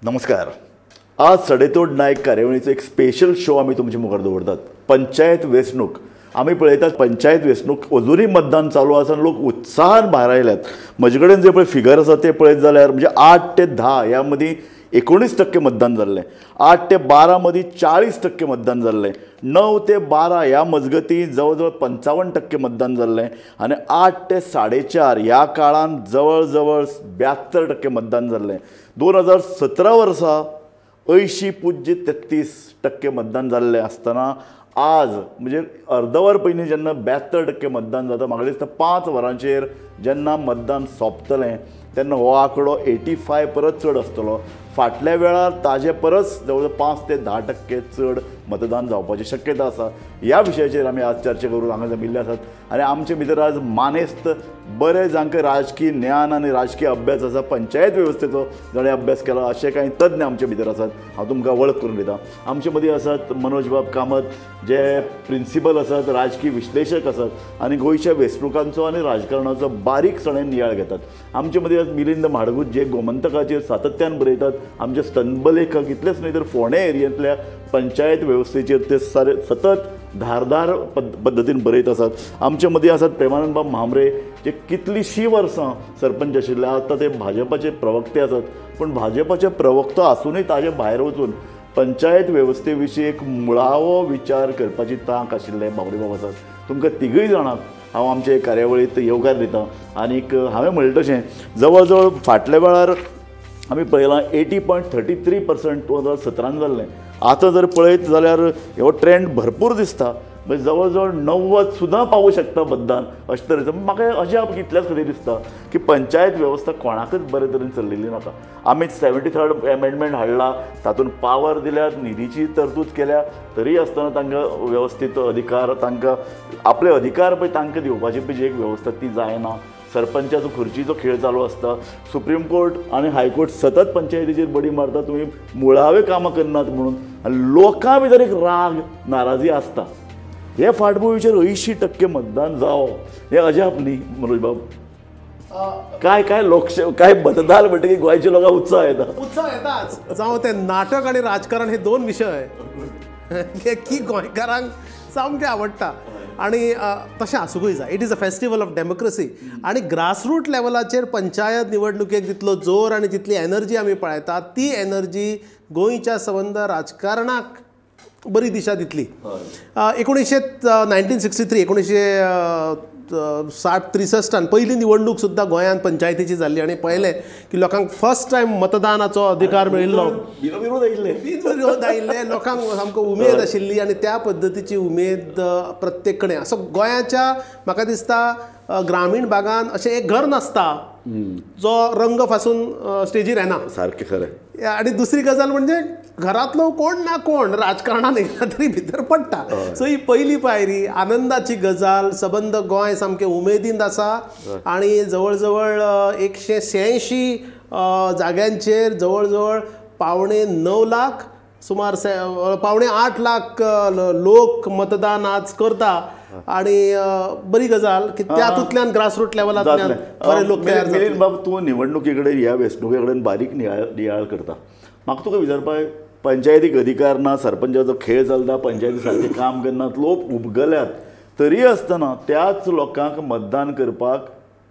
नमस्कार. आज सडेतोड नायक कार्यावळीचो एक स्पेशल शो आमी तुमचे मुखार दवरतात. पंचायत वेंचणूक आमी पळयतात. पंचायत वेंचणूक अजूनय मतदान चालू आसा आनी लोक उत्साहान भायर आयल्यात. म्हजे कडेन जे पळय फिगर आसा ते पळयत जाल्यार म्हणजे 8 ते 10 ह्या मदीं 19% मतदान जाल्लें. 8 ते 12 मदीं 40% मतदान जाल्लें. 9 ते 12 ह्या मजगती जवळ जवळ 55% मतदान जाल्लें आनी 8 ते 4:30 ह्या काळान जवळ जवळ 72% मतदान जाल्लें. 2017 वर्सा 80.33% मतदान जाल्लें आसतना आज म्हणजे अर्दवर पयलीं जेन्ना 72% मतदान जाता म्हाका दिसता 5 वरांचेर जेन्ना मतदान सोंपतलें तेन्ना हो आंकडो 85 परत चड आसतलो. फाटल्या वेळार ताजे परस जवळ 5 ते 10% चड मतदान जावपाची शक्यता आसा. ह्या विशयाचेर आमी आज चर्चा करून हांगा जमिल्ले आसात आनी आमचे भितर आज मानेस्त बरे जांकां राजकीय ज्ञान आनी राजकीय अभ्यास आसा, पंचायत वेवस्थेचो जणें अभ्यास केला अशे कांय तज्ञ आमचे भितर आसात. हांव तुमकां वळख करून दिता. आमचे मदीं आसात मनोज बाब कामत जे प्रिंसिपल आसात, राजकीय विश्लेशक आसात आनी गोंयच्या वेंचणुकांचो आनी राजकारणाचो बारीकसाणेन नियाळ घेतात. आमचे मदीं मिलिंद म्हाडगूत जे गोमंतकाचेर सातत्यान बरयतात. आमचे स्तंभलेखक इतलेच न्हय तर फोंडे एरियांतल्या पंचायत वेवस्थेचेर ते सतत धारदार पद्दतीन बरयत आसात. आमचे मदीं आसात प्रेमानंद बाब म्हांबरे जे कितलींशीं वर्सां सरपंच आशिल्ले. आतां ते भाजपाचे प्रवक्ते आसात. पूण भाजपाचे प्रवक्तो आसूनय ताजे भायर वचून पंचायत वेवस्थे विशीं एक मुळावो विचार करपाची तांक आशिल्ले बाबरे बाब आसात. तुमकां तिगूय जाणांक हांव आमचे कार्यावळींत येवकार दितां. आनीक हांवें म्हणलें तशें जवळ जवळ फाटल्या वेळार आमी पळयलां 80.33% 2017 जाल्लें. आतां जर पळयत जाल्यार हो ट्रेंड भरपूर दिसता. म्हणजे जवळ जवळ 90 सुद्दां पावूं शकता मतदान अशें तरेचो. म्हाका अजाप इतल्याच खातीर दिसता की पंचायत वेवस्था कोणाकच बरे तरेन चल्लेली नाका. आमी 73rd एमेंडमेंट हाडला, तातूंत पावर दिल्यात, निधीची तरतूद केल्या, तरी आसतना तांकां वेवस्थीत अधिकार, तांकां आपले अधिकार पळय तांकां दिवपाची पळय जी एक वेवस्था ती जायना. सरपंचाचो खुर्चीचो खेळ चालू आसता. सुप्रीम कोर्ट आनी हायकोर्ट सतत पंचायतीचेर बडी मारता तुमी मुळावे कामां करनात म्हणून. आनी लोकां भितर एक राग नाराजी आसता. हे फाटभुंयेचेर 80% मतदान जावप हें अजाप न्ही मनोज बाब? काय काय मतदार म्हणटकीर गोंयच्या लोकांक उत्साह येताच. जावं ते नाटक आनी राजकारण हे दोन विशय की गोंयकारांक सामके आवडटा. आणि तशें आसूंकय जाय. It is a festival of democracy. आणि ग्रासरूट लेवलाचेर पंचायत निवडणुकेक जितलो जोर आनी जितली एनर्जी आमी पळयतात ती एनर्जी गोंयच्या संबंद राजकारणाक बरी दिशा दितली. 1963 पहिली निवडणूक सुद्दां गोंयांत पंचायतीची जाल्ली आनी पळयलें की लोकांक फर्स्ट टायम मतदानाचो अधिकार मेळिल्लो. विरोध आयिल्ले लोकांक सामको उमेद आशिल्ली आनी त्या पद्दतीची उमेद प्रत्येक कडेन. असो गोंयाच्या म्हाका दिसता ग्रामीण भागांत अशें एक घर नासता जो रंग फासून स्टेजीर येना. सारकें खरें. आणि दुसरी गजाल म्हणजे घरातलो कोण ना कोण राजकारणात एकदा तरी भितर पडटा. सो ही पहिली पायरी आनंदाची गजाल. सबंद गोंय सामकें उमेदीन आसा आणि जवळ जवळ 186 जाग्यांचेर जवळ जवळ 9.25 लाख सुमार 8.25 लाख लोक मतदान आज करता. आणि बरी गजाल की त्यातूंतल्यान ग्रासरूट लेवलांतल्यान बरे लोक तयार जातात. बाब तूं निवडणुके कडेन ह्या वेंचणुके कडेन बारीक नियाळ करता. म्हाका तुका विचारपाक पंचायतीक अधिकार ना, सरपंचाचो खेळ चलता, पंचायती सारकें काम करनात, लोक उबगल्यात, तरी आसतना त्याच लोकांक मतदान करपाक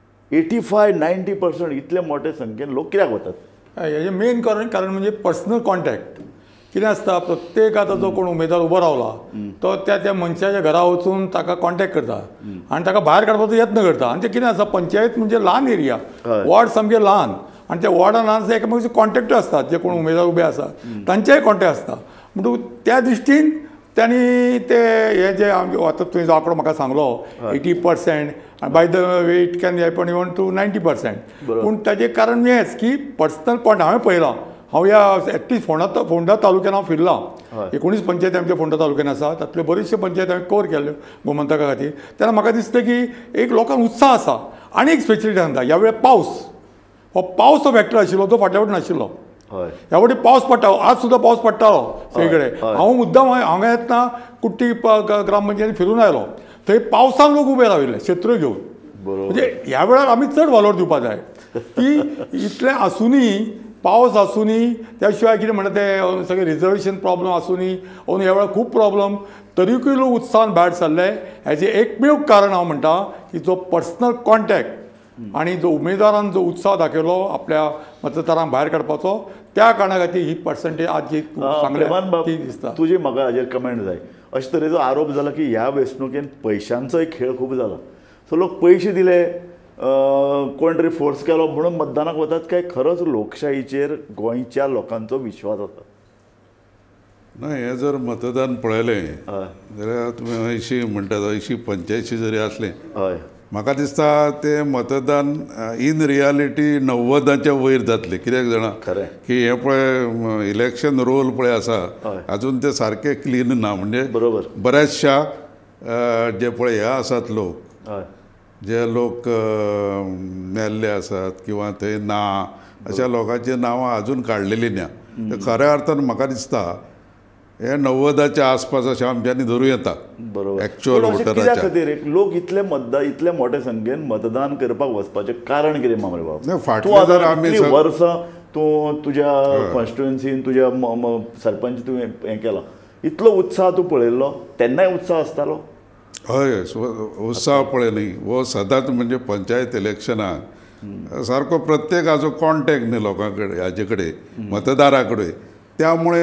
85-90% इतले मोठे संख्येन लोक कित्याक वतात? हेजें मेन कारण म्हणजे पर्सनल कॉन्टॅक्ट. कितें आसता प्रत्येक आतां जो कोण उमेदवार उबो रावला तो त्या मनशाच्या घरा वचून ताका कॉन्टॅक्ट करता आनी ताका भायर काडपाचो यत्न करता. आनी ते कितें आसता पंचायत म्हणजे ल्हान एरिया, वॉर्ड सामके ल्हान आनी त्या वॉर्डान एकामेकाचे कॉन्टॅक्टूय आसतात. जे कोण उमेदवार उबे आसा तांचेय कॉन्टॅक्ट आसता. म्हणटकूच त्या दृश्टीन त्यांनी ते हे जे आतां तुवें जो आंकडो म्हाका सांगलो 80% आनी by the way it can happen even to 90%. पूण ताजें कारण हेंच की पर्सनल पॉयंट हांवें पळयलां. हांव ह्या एटलीस्ट फोंडा तालुक्यान हांव फिरलां. 19 पंचायती आमच्या फोंडा तालुक्यान आसा. तातूंतल्यो बऱ्योचश्यो पंचायती हांवें कवर केल्यो गोमंतका खातीर. तेन्ना म्हाका दिसता की एक लोकांक उत्साह आसा. आनी एक स्पेशलिटी सांगता, ह्या वेळेर पावस हो फॅक्टर आशिल्लो जो फाटल्या फावटी नाशिल्लो. ह्या फावटी पावस पडटा. आज सुद्दां पावस पडटालो सगळे कडेन. हांव मुद्दाम हांगा येतना कुट्टी ग्रामपंचायतीन फिरून आयलो. थंय पावसान लोक उबे राविल्ले शेत्रो घेवन. म्हणजे ह्या वेळार आमी चड वालोर दिवपाक जाय की इतलें आसुनूय पावस आसूनय त्या शिवाय कितें म्हणटा ते सगळे रिजर्वेशन प्रॉब्लम आसूनय ह्या वेळार खूब प्रॉब्लम तरीकूय लोक उत्साहान भायर सरले. हेजें एकमेव कारण हांव म्हणटा की जो पर्सनल कॉन्टॅक्ट आणि जो उमेदवारान जो उत्साह दाखयलो आपल्या मतदारांक भायर काडपाचो त्या कारणा खातीर ही पर्संटेज आज जी सांगल्या ती दिसता. तुजी म्हाका हाजेर कमेंट जाय. अशे तरेचो आरोप जाला की ह्या वेंचणुकेन पयशांचोय खेळ खूब जाला. सो लोक पयशे दिले कोण तरी फोर्स केलो म्हणून मतदानाक वतात काय खरोच लोकशाहीचेर गोंयच्या लोकांचो विश्वास आसा? ना हें जर मतदान पळयलें जाल्यार तुमी 80 म्हणटात 80-85 जरी असलें हय म्हाका दिसता ते मतदान इन रियालिटी 90च्या वयर जातले. कित्याक जाणा खरें की हे पळय इलेक्शन रोल पळय आसा अजून ते सारके क्लीन ना. म्हणजे बरोबर बऱ्याचशा जे पळय हे आसात लोक हय जे लोक मेल्ले आसात किंवा थंय ना अशा लोकांची नांवां अजून काडलेलीं ना. खऱ्या अर्थान म्हाका दिसता हे 90च्या आसपास अशें आमच्यांनी धरूं येता. बरोबर एक्चुअल कित्या वोटराच्या खातीर लोक इतले मोठे संख्येन मतदान करपाक वचपाचें कारण कितें मामरे बाब? नाही, फाटले जर आमी इतलीं वर्सां तूं तुज्या कॉन्स्टिट्युएन्सीन तुज्या सरपंच तुवें हें केलां इतलो उत्साह तूं पळयल्लो तेन्नाय उत्साह आसतालो? हय उत्साह पळय न्ही वो सदांच म्हणजे पंचायत इलेक्शनाक सारको प्रत्येकाचो कॉन्टॅक्ट न्ही लोकां कडेन हाजे कडेन मतदारा कडेन. त्यामुळे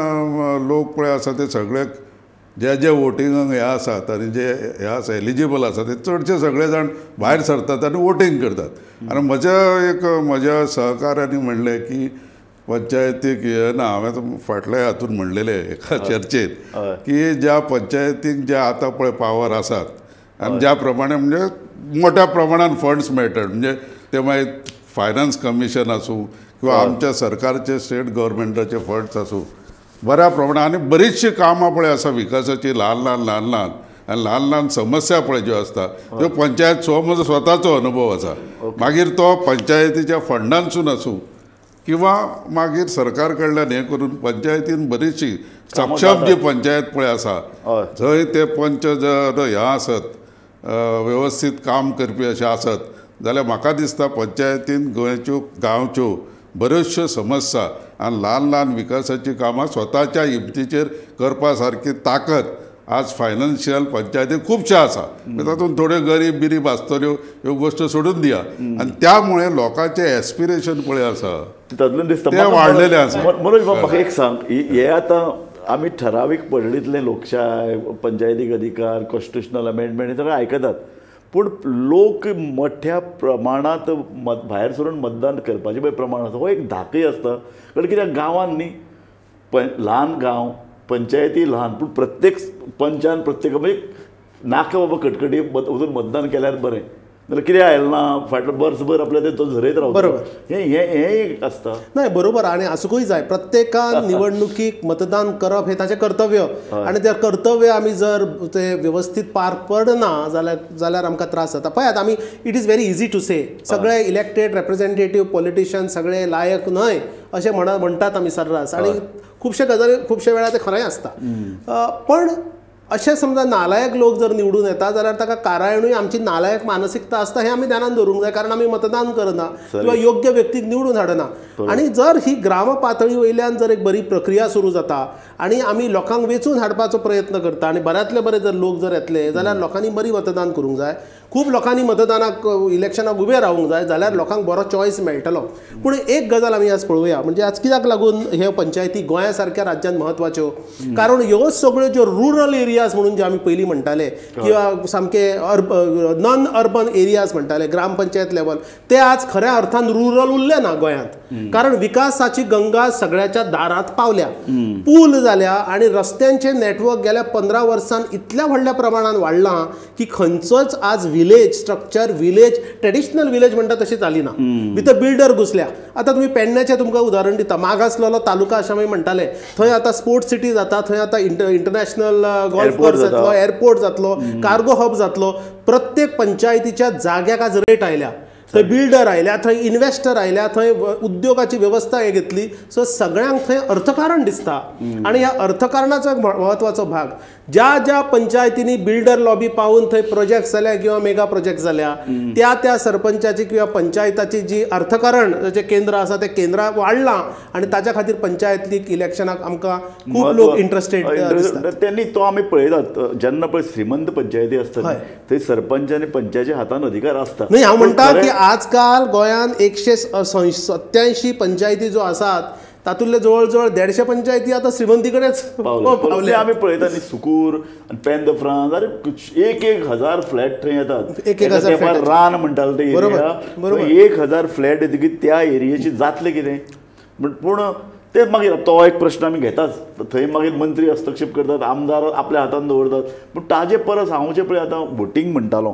लोक पळय आसा ते सगळे जे वोटिंगाक हे आसात आनी जे हे आसा एलिजिबल आसा ते चडशे सगळे जाण भायर सरतात आनी वोटींग करतात. आनी म्हज्या सहकाऱ्यांनी म्हणलें की पंचायतीक ना हांवें फाटल्या हातून म्हणलेलें एका चर्चेत की ज्या पंचायतीक जे आतां पळय पावर आसात आनी ज्या प्रमाणे म्हणजे मोठ्या प्रमाणात फंड्स मेळटात म्हणजे ते मागीर फायनान्स कमिशन आसूं किंवा आमच्या सरकारचे स्टेट गव्हर्मेंटाचे फंड्स आसूं बऱ्या प्रमाणात आनी बरीचशी कामां पळय आसा विकासाची ल्हान आनी ल्हान ल्हान समस्या पळय ज्यो आसता त्यो पंचायत म्हजो स्वताचो अनुभव आसा. मागीर तो पंचायतीच्या फंडांसून आसूं किंवा मागीर सरकार कडल्यान हें करून पंचायतीन बरीचशी सक्षम जी पंचायत पळय आसा थंय ते पंच जर हे आसत वेवस्थीत काम करपी अशे आसत जाल्यार म्हाका दिसता पंचायतीन गोंयच्यो गांवच्यो बऱ्योचश्यो समस्या आनी ल्हान विकासाची कामां स्वताच्या हिमतीचेर करपा सारकी ताकद आज फायनान्शियल पंचायती खुबशे आसा. तातूंत थोड्यो गरीब आसतल्यो ह्यो गोश्टी सोडून दिया आनी त्यामुळे लोकांचे एस्पिरेशन पळय आसा तातूंतल्यान दिसता ते वाडलेले आसा. मनोज बाब म्हाका एक सांग हे आतां आमी ठरावीक पडळींतले लोकशाय पंचायतीक अधिकार कॉन्स्टिट्युशनल अमेंडमेंट हे सगळें आयकतात पूण लोक मोठ्या प्रमाणात भायर सरून मतदान करपाचें पळय प्रमाण आसा हो एक धाकय आसता. कारण कित्याक गांवांत न्ही ल्हान गांव पंचायती ल्हान पूण प्रत्येक पंचान प्रत्येक म्हणजे नाका बाबा कटकटी वचून मतदान केल्यार बरें जाल्यार कितें आयलें ना फाटलो वर्सभर आपल्या तो झरयत रावता. बरोबर हें एक आसता. नाही बरोबर आणि असूकय जाय प्रत्येकान निवडणुकीक मतदान करप हे ताचें कर्तव्य आणि ते कर्तव्य आमी जर ते व्यवस्थित पार पडना जाल्यार आमकां त्रास जाता. पळयात आमी it is very easy to say सगळे इलेक्टेड रेप्रेझेंटेटिव्ह पॉलिटिशियन सगळे लायक न्हय अशें म्हणटात आमी सर्रास आणि खुबशे गजाली खुबशे वेळा ते खरेंय आसता. पण अशें समजा नालायक लोक जर निवडून येता जाल्यार ताका कारायणूय आमची नालायक मानसिकता आसता हें आमी ध्यानान दवरूंक जाय. कारण आमी मतदान करना किंवा योग्य व्यक्तीक निवडून हाडना. आणि जर ही ग्राम पातळी वयल्यान जर एक बरी प्रक्रिया सुरू जाता आणि आमी लोकांक वेचून हाडपाचो प्रयत्न करता आणि बऱ्यांतले बरे जर लोक जर येतले जाल्यार लोकांनी बरी मतदान करूंक जाय. खूब लोकांनी मतदानाक इलेक्शनाक उबे रावूंक जाय जाल्यार लोकांक बरो चॉयस मेळटलो. पूण एक गजाल आमी आज पळोवया म्हणजे आज कित्याक लागून हे पंचायती गोंया सारक्या राज्यांत महत्वाच्यो कारण ह्यो सगळ्यो ज्यो रुरल एरियाज म्हणून जे आमी पयलीं म्हणटाले किंवा सामके नॉन अर्बन एरियाज म्हणटाले ग्रामपंचायत लेवल ते आज खऱ्या अर्थान रुरल उरले ना गोंयांत. कारण विकासाची गंगा सगळ्याच्या दारांत पावल्या पूल जाल्या आणि रस्त्यांचे नेटवर्क गेल्या 15 वर्सांत इतल्या व्हडल्या प्रमाणात वाडलां की खंयचोच आज village structure village traditional village म्हणटा तशी जाली ना. भितर बिल्डर घुसल्या. आता तुम्ही पेडण्याचें तुमकां उदाहरण दिता मागासलेलो तालुका अशें आमी म्हणटाले थंय आतां स्पोर्ट्स सिटी जाता थंय आतां इंटरनॅशनल गोल्फ कोर्स जातलो एअरपोर्ट जातलो कार्गो हब जातलो. प्रत्येक पंचायतीच्या जाग्याक आज रेट आयल्या थंय बिल्डर आयल्या थंय इन्व्हेस्टर आयल्या थंय उद्योगाची व्यवस्था हे घेतली. सो सगळ्यांक थंय अर्थकारण दिसता आणि ह्या अर्थकारणाचो एक म्हत्वाचो भाग ज्या ज्या पंचायतींनी बिल्डर लॉबी पावून थंय प्रोजेक्ट जाल्या किंवा मेगा प्रोजेक्ट जाल्या त्या सरपंचाची किंवा पंचायताची जी अर्थकारण जे केंद्र आसा ते केंद्र वाडलां आनी ताच्या खातीर पंचायतीक इलेक्शनाक आमकां खूब लोक इंटरेस्टेड दिसतात. त्यांनी तो आम्ही पळयतात जेन्ना पळय श्रीमंत पंचायती असतात थंय सरपंच आनी पंचायतीच्या हातान अधिकार असतात. नाही हांव म्हणटा की आजकाल गोंयांत 187 पंचायती जो आसात तातूंतले जवळ जवळ 150 पंचायती आता श्रीमंती कडेच पावले. आम्ही पळयता न्ही सुकूर आनी पेन द फ्रांस अरे 1,000 फ्लॅट थंय येतात. 1,000 फ्लॅट रान म्हणटाले ते एरिया 1,000 फ्लॅट येतकीर त्या एरियेची जातलें कितें पूण ते मागीर तो एक प्रश्न आमी घेताच. थंय मागीर मंत्री हस्तक्षेप करतात आमदार आपल्या हातान दवरतात. पूण ताजे परस हांव जे पळय आतां वोटींग म्हणटालो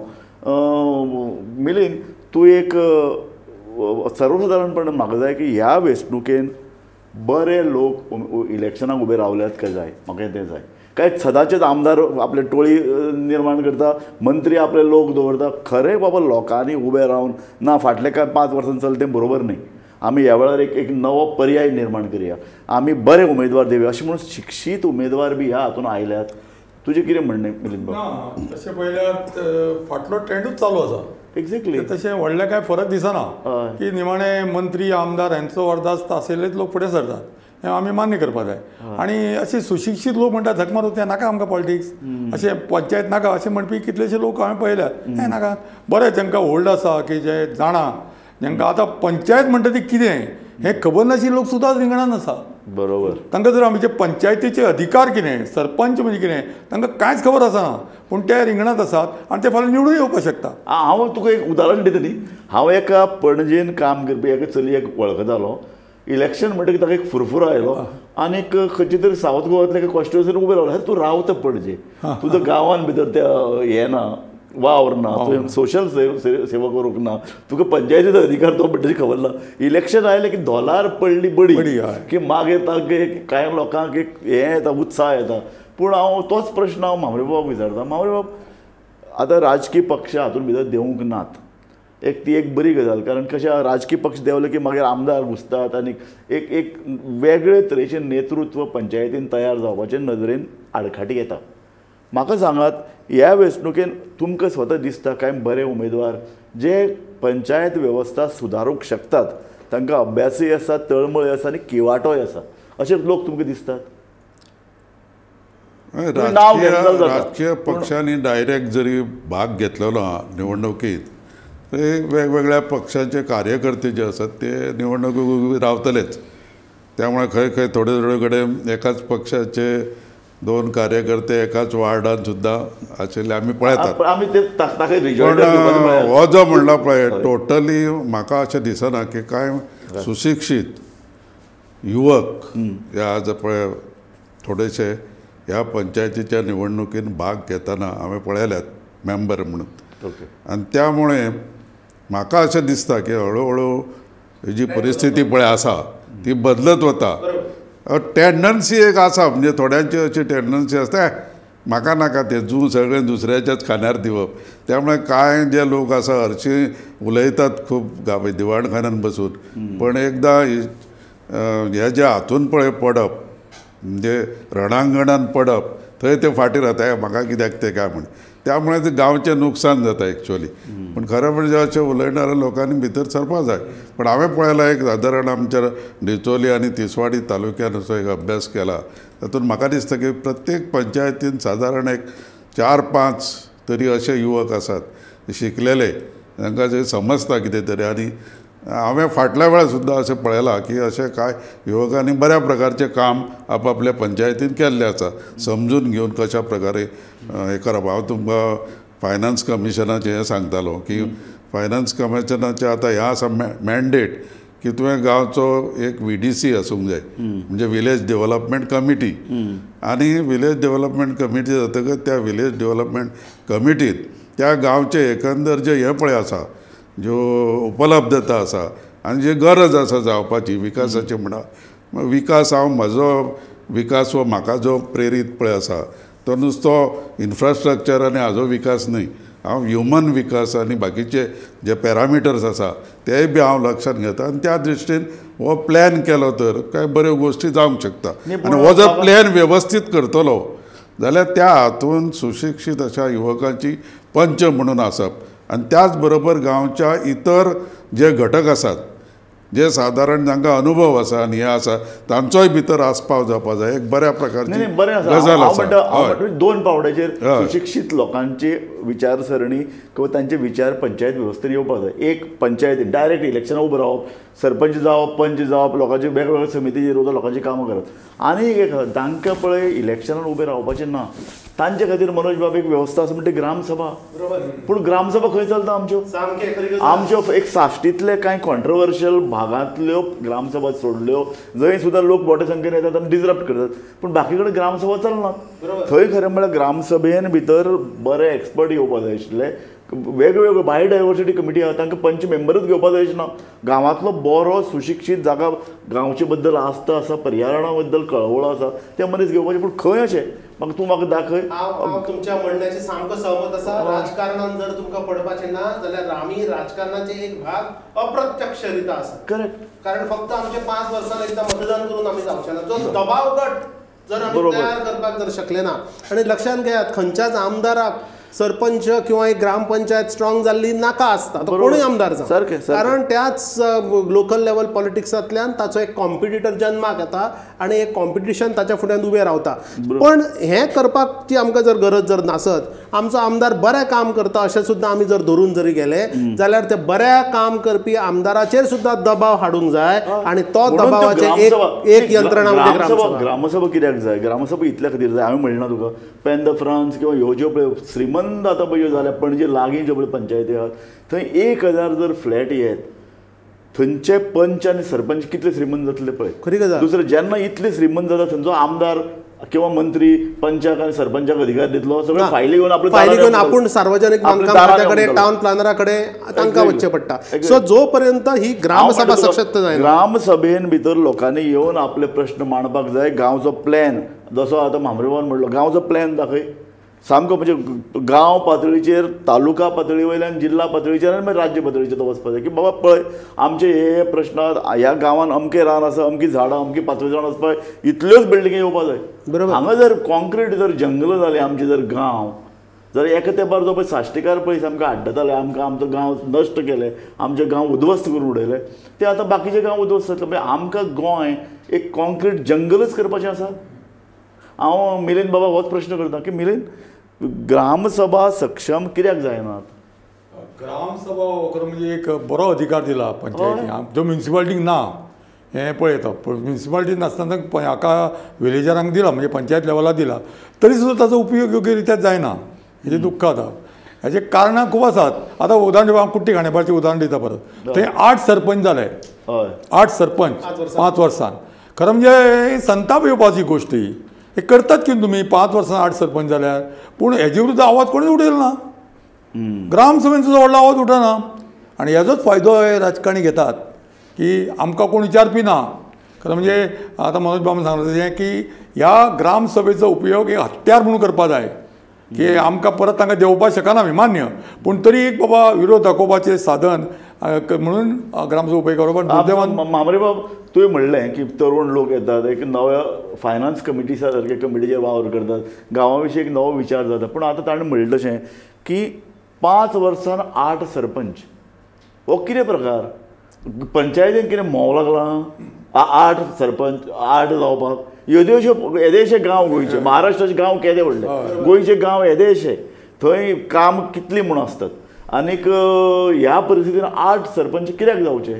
मिलिंद तूं एक सर्वसाधारणपणान म्हाका जाय की ह्या वेंचणुकेन बरे लोक इलेक्शनाक उबे रावल्यात काय जाय म्हाका तें जाय. काय सदांचेच आमदार आपले टोळी निर्माण करता मंत्री आपले लोक दवरता. खरें बाबा लोकांनी उबे रावन ना फाटले काय 5 वर्सां चलता तें बरोबर न्ही. आमी ह्या वेळार एक नवो पर्याय निर्माण करया आमी बरे उमेदवार दिवया अशें म्हणून शिक्षीत उमेदवार बी ह्या हातून आयल्यात. तुजें कितें म्हणणें मिलिंद बाब? तशें पळयल्यार फाटलो ट्रेंडूच चालू आसा. एक्झॅक्टली तशें व्हडलें कांय फरक दिसना की निमाणे मंत्री आमदार हांचो वर्दास्त आशिल्लेच लोक फुडें सरतात हें आमी मान्य करपाक जाय. आनी अशे सुशिक्षीत लोक म्हणटा झक मारून तें नाका आमकां पॉलिटिक्स अशें पंचायत नाका अशें म्हणपी कितलेशे लोक हांवें पळयल्यात हें नाका. बरें तांकां होल्ड आसा की जे जाणा जांकां आतां पंचायत म्हणटा ती कितें हें खबर नाशिल्ले लोक सुद्दां रिंगणान आसा. बरोबर. तांकां जर आमचे पंचायतीचे अधिकार कितें सरपंच म्हणजे कितें तांकां कांयच खबर आसना पूण ते रिंगणात आसात आनी ते फाल्यां निवडून येवपाक शकता. हांव तुका एक उदाहरण दिता न्ही. हांव एका पणजेन काम करपी एका चलयेक वळखतालो. इलेक्शन म्हणटकीर ताका एक फुरफुरो आयलो आनी खंयचे तरी सावथ गोवांतल्या कॉन्स्टिट्युन्सीन उबे रावलो. तूं रावता पणजे तुजो गांवान भितर त्या हें ना वावर ना तुवें सोशल सेवा करूंक ना तुका पंचायतीचो अधिकार तो म्हणटा खबर ना. इलेक्शन आयलें की दोलार पडली बडी की मागीर तांकां कांय लोकांक एक हें येता उत्साह येता. पूण हांव तोच प्रश्न हांव मामरे बाबाक विचारता. मामरे बाब आतां राजकीय पक्ष हातूंत भितर देवूंक नात. ती एक बरी गजाल कारण कशें राजकीय पक्ष देवले की मागीर आमदार घुसतात आनी एक वेगळे तरेचें नेतृत्व पंचायतीन तयार जावपाचे नदरेन आडखाटी येता. म्हाका सांगात ह्या वेंचणुकेन तुमकां स्वता दिसता काय बरे उमेदवार जे पंचायत वेवस्था सुदारूंक शकतात तांकां अभ्यासूय आसा तळमळय आसा आनी किवाटोय आसा अशे लोक तुमकां दिसतात? राजकीय पक्षांनी डायरेक्ट जरी भाग घेतलेलो निवडणुकीत ते वेगवेगळ्या पक्षांचे कार्यकर्ते जे आसात ते निवडणुकीक रावतलेच. त्यामुळे खंय खंय थोडे थोडे कडेन एकाच पक्षाचे 2 कार्यकर्ते एकाच वार्डान सुद्दां आशिल्ले आमी पळयतात. पण हो जो म्हणला पळय टोटली म्हाका अशें दिसना की कांय सुशिक्षीत युवक ह्या आज पळय थोडेशे ह्या पंचायतीच्या निवडणुकीन भाग घेतना हांवें पळयल्यात मेंबर म्हणून. आनी त्यामुळे म्हाका अशें दिसता की हळू हळू ही जी परिस्थिती पळय आसा ती बदलत वता. टेंडन्सी एक आसा म्हणजे थोड्यांची अशी टेंडन्सी आसता म्हाका नाका तें सगळें दुसऱ्याच्याच खांद्यार दिवप. त्यामुळे कांय जे लोक आसा हरशीं उलयतात खूब दिवाणखान्यान बसून पण एकदां हे जे हातून पळय पडप म्हणजे रणांगणान पडप थंय ते फाटीर जाता म्हाका कित्याक ते काय म्हण. त्यामुळे ते गांवचें नुकसान जाता एक्चुअली. पण खरें म्हणजे अशें उलयणाऱ्या लोकांनी भितर सरपा जाय. पण हांवें पळयलां एक सादारण आमच्या डिचोली आनी तिसवाडी तालुक्यान असो एक अभ्यास केला तातूंत म्हाका दिसता की प्रत्येक पंचायतीन सादारण एक 4-5 तरी अशे युवक आसात शिकलेले तांकां जे समजता कितें तरी. आनी हांवें फाटल्या वेळार सुद्दां अशें पळयलां की अशें कांय युवकांनी बऱ्या प्रकारचें काम आपापल्या पंचायतीन केल्लें आसा समजून घेवन कशा प्रकारे हें करप. हांव तुमकां फायनान्स कमिशनाचें हें सांगतालो की फायनान्स कमिशनाचें आतां हें आसा मॅन्डेट की तुवें गांवचो एक VDC आसूंक जाय म्हणजे विलेज डेव्हलपमेंट कमिटी. आनी विलेज डेव्हलपमेंट कमिटी जातकच त्या विलेज डेव्हलपमेंट कमिटींत त्या गांवचे एकंदर जे हें पळय आसा ज्यो उपलब्धता आसा आनी जी गरज आसा जावपाची विकासाची म्हणा विकास हांव म्हजो विकास हो म्हाका जो प्रेरीत पळय आसा तो नुसतो इन्फ्रास्ट्रक्चर आनी हाजो विकास न्हय. हांव ह्युमन विकास आनी बाकीचे जे पॅरामिटर्स आसा तेय बी हांव लक्षांत घेता आनी त्या दृश्टीन हो प्लॅन केलो तर काय बऱ्यो गोश्टी जावंक शकता. आनी हो जर प्लॅन वेवस्थीत करतलो जाल्यार त्या हातून सुशिक्षीत अशा युवकांची पंच म्हणून आसप आनी त्याच बरोबर गांवच्या इतर जे घटक आसात जे सादारण जांकां अनुभव आसा आनी हे आसा तांचोय भितर आस्पाव जावपा जाय एक बऱ्या प्रकारची बरें आसा गजाल हांव आसा म्हणटा दोन पावंड्याचेर सुशिक्षीत लोकांची विचारसरणी किंवा तांचे विचार पंचायत वेवस्थेन येवपाक जाय एक पंचायत डायरेक्ट इलेक्शनां उबो रावप सरपंच जावप पंच जावप लोकांचे वेगवेगळ्या समितीचेर वचून लोकांची कामां करप आनी एक तांकां पळय इलेक्शनान उबे रावपाचें ना तांचे खातीर मनोज बाब एक वेवस्था आसा म्हणजे ग्रामसभा पूण ग्रामसभा खंय चलता आमच्यो एक साश्टींतले कांय कॉन्ट्रोवर्शियल भागांतल्यो ग्रामसभा सोडल्यो जंय सुद्दां लोक मोठ्या संख्येन येतात आनी डिसरप्ट करतात पूण बाकी कडेन ग्रामसभा चलनात थंय खरें म्हळ्यार ग्रामसभेन भितर बरे एक्सपर्ट येवपाक जाय आशिल्ले वेगवेगळ्यो बायोडायवर्सिटी कमिटी आहा तांकां पंच मेंबरच घेवपाक जाय ना गांवांतलो बरो सुशिक्षीत जागा गांवचे बद्दल आस्था आसा पर्यावरणा बद्दल कळवळो आसा ते मनीस घेवपाचे पूण खंय अशें तूं म्हाका दाखय हांव तुमच्या म्हणण्याची सामको सहमत आसा राजकारणान जर तुमकां पडपाचें ना जाल्यार आमी राजकारणाचे एक भाग अप्रत्यक्षरित्या आसा करेक्ट कारण फक्त आमचे 5 वर्सांनी एकदा मतदान करून आमी जावचे ना जो दबाव गट जर आमी तयार करपाक जर शकले ना आनी लक्षांत घेयात खंयच्याच आमदाराक सरपंच किंवा एक ग्रामपंचायत स्ट्रॉंग जाल्ली नाका आसता तो कोणूय आमदार जावं कारण त्याच लोकल लेवल पॉलिटिक्सांतल्यान ताचो एक कॉम्पिटिटर जन्माक येता आनी एक कॉम्पिटिशन ताच्या फुड्यान उबें रावता पण हें करपाची आमकां जर गरज जर नासत आमचो आमदार बरें काम करता अशें सुद्दां आमी जर धरून जरी गेले जाल्यार ते बऱ्या काम करपी आमदाराचेर सुद्दां दबाव हाडूंक जाय आनी तो दबावाचे एक यंत्रणा म्हणजे ग्रामसभा कित्याक जाय ग्रामसभा इतल्या खातीर जाय हांवें म्हणलें ना तुका पेन द फ्रांस किंवा ह्यो ज्यो पळय श्रीमंत आतां पळय ह्यो जाल्या पणजे लागीं ज्यो पळय पंचायती आहात थंय 1000 जर फ्लॅट येत थंयचे पंच आनी सरपंच कितले श्रीमंत जातले पळय खरी गजाल दुसरें जेन्ना इतले श्रीमंत जाता थंयचो आमदार किंवा मंत्री पंचाक आनी सरपंचाक अधिकार दितलो सगळे फायली घेवन आपले आपूण सार्वजनीक बांदकामाच्या कडेन टावन प्लॅनरा कडेन तांकां वचचें पडटा सो जो पर्यंत ही ग्रामसभा सशक्त जायना ग्रामसभेन भितर लोकांनी येवन आपले प्रश्न मांडपाक जाय गांवचो प्लॅन जसो आतां मामरेवान म्हणलो गांवचो प्लॅन दाखय सामको म्हणजे गांव पातळीचेर तालुका पातळी वयल्यान जिल्ला पातळीचेर आनी मागीर राज्य पातळीचेर तो वचपाक जाय की बाबा पळय आमचे हे प्रश्न ह्या गांवांत अमकें रान आसा अमकी झाडां अमकी पातळी जाण आसपा इतल्योच बिल्डिंगे येवपाक जाय बरोबर हांगा जर कॉन्क्रीट जर जंगल जाले आमचे जर गांव जर एका तेंपार जो पळय साश्टीकार पळय सामके आड्डताले आमकां आमचो गांव नश्ट केले आमचे गांव उद्ध्वस्त करून उडयले ते आतां बाकीचे गांव उद्ध्वस्त जातले म्हणजे आमकां गोंय एक कॉन्क्रीट जंगलच करपाचें आसा हांव मिलिंद बाबा होच प्रश्न करता की मिलिंद ग्रामसभा सक्षम कित्याक जायनात ग्रामसभा खरो म्हणजे एक बरो अधिकार दिला पंचायतीक जो म्युन्सिपालिटीक ना हें पळयता म्युन्सिपालिटी नासतना हाका विलेजरांक दिला म्हणजे पंचायत लेवलार दिला तरी सुद्दां ताचो उपयोग योग्य रित्यान जायना हेजें दुख्ख जाता हेजे कारणां खूब आसात आतां उदाहरण हांव कुट्टी घाणेपाचें उदाहरण दिता परत थंय 8 सरपंच जाले 8 सरपंच 5 वर्सान खरं म्हणजे संताप येवपाची गोश्ट ही हे करतात की तुमी 5 वर्सां 8 सरपंच जाल्यार पूण हेजे विरुद्ध आवाज कोणूच उडयलो ना ग्रामसभेन सुद्दां व्हडलो आवाज उठना आनी हेजोच फायदो हे राजकारणी घेतात की आमकां कोण विचारपी ना खरं म्हणजे आतां मनोज बाबान सांगलें तशें की ह्या ग्रामसभेचो उपयोग एक हत्यार म्हणून करपा जाय की आमकां परत तांकां देंवपाक शकना आमी मान्य पूण तरी एक बाबा विरोध दाखोवपाचें साधन म्हणून ग्रामसभा उपयोग करप दुर्दैवान मामरे बाब तुवें म्हणलें की तरुण लोक येतात एक नव्या फायनान्स कमिटी सारके कमिटीचेर वावर करतात गांवा विशीं एक नवो विचार जाता पूण आतां ताणें म्हणलें तशें की 5 वर्सान 8 सरपंच हो कितें प्रकार पंचायतीन कितें मोव लागलां 8 सरपंच 8 जावपाक येदेशे गांव गोंयचे महाराष्ट्राचे गांव केदे व्हडले गोंयचे गांव येदेशे थंय काम कितली म्हूण आसतात आनीक ह्या परिस्थितीन 8 सरपंच कित्याक जावचे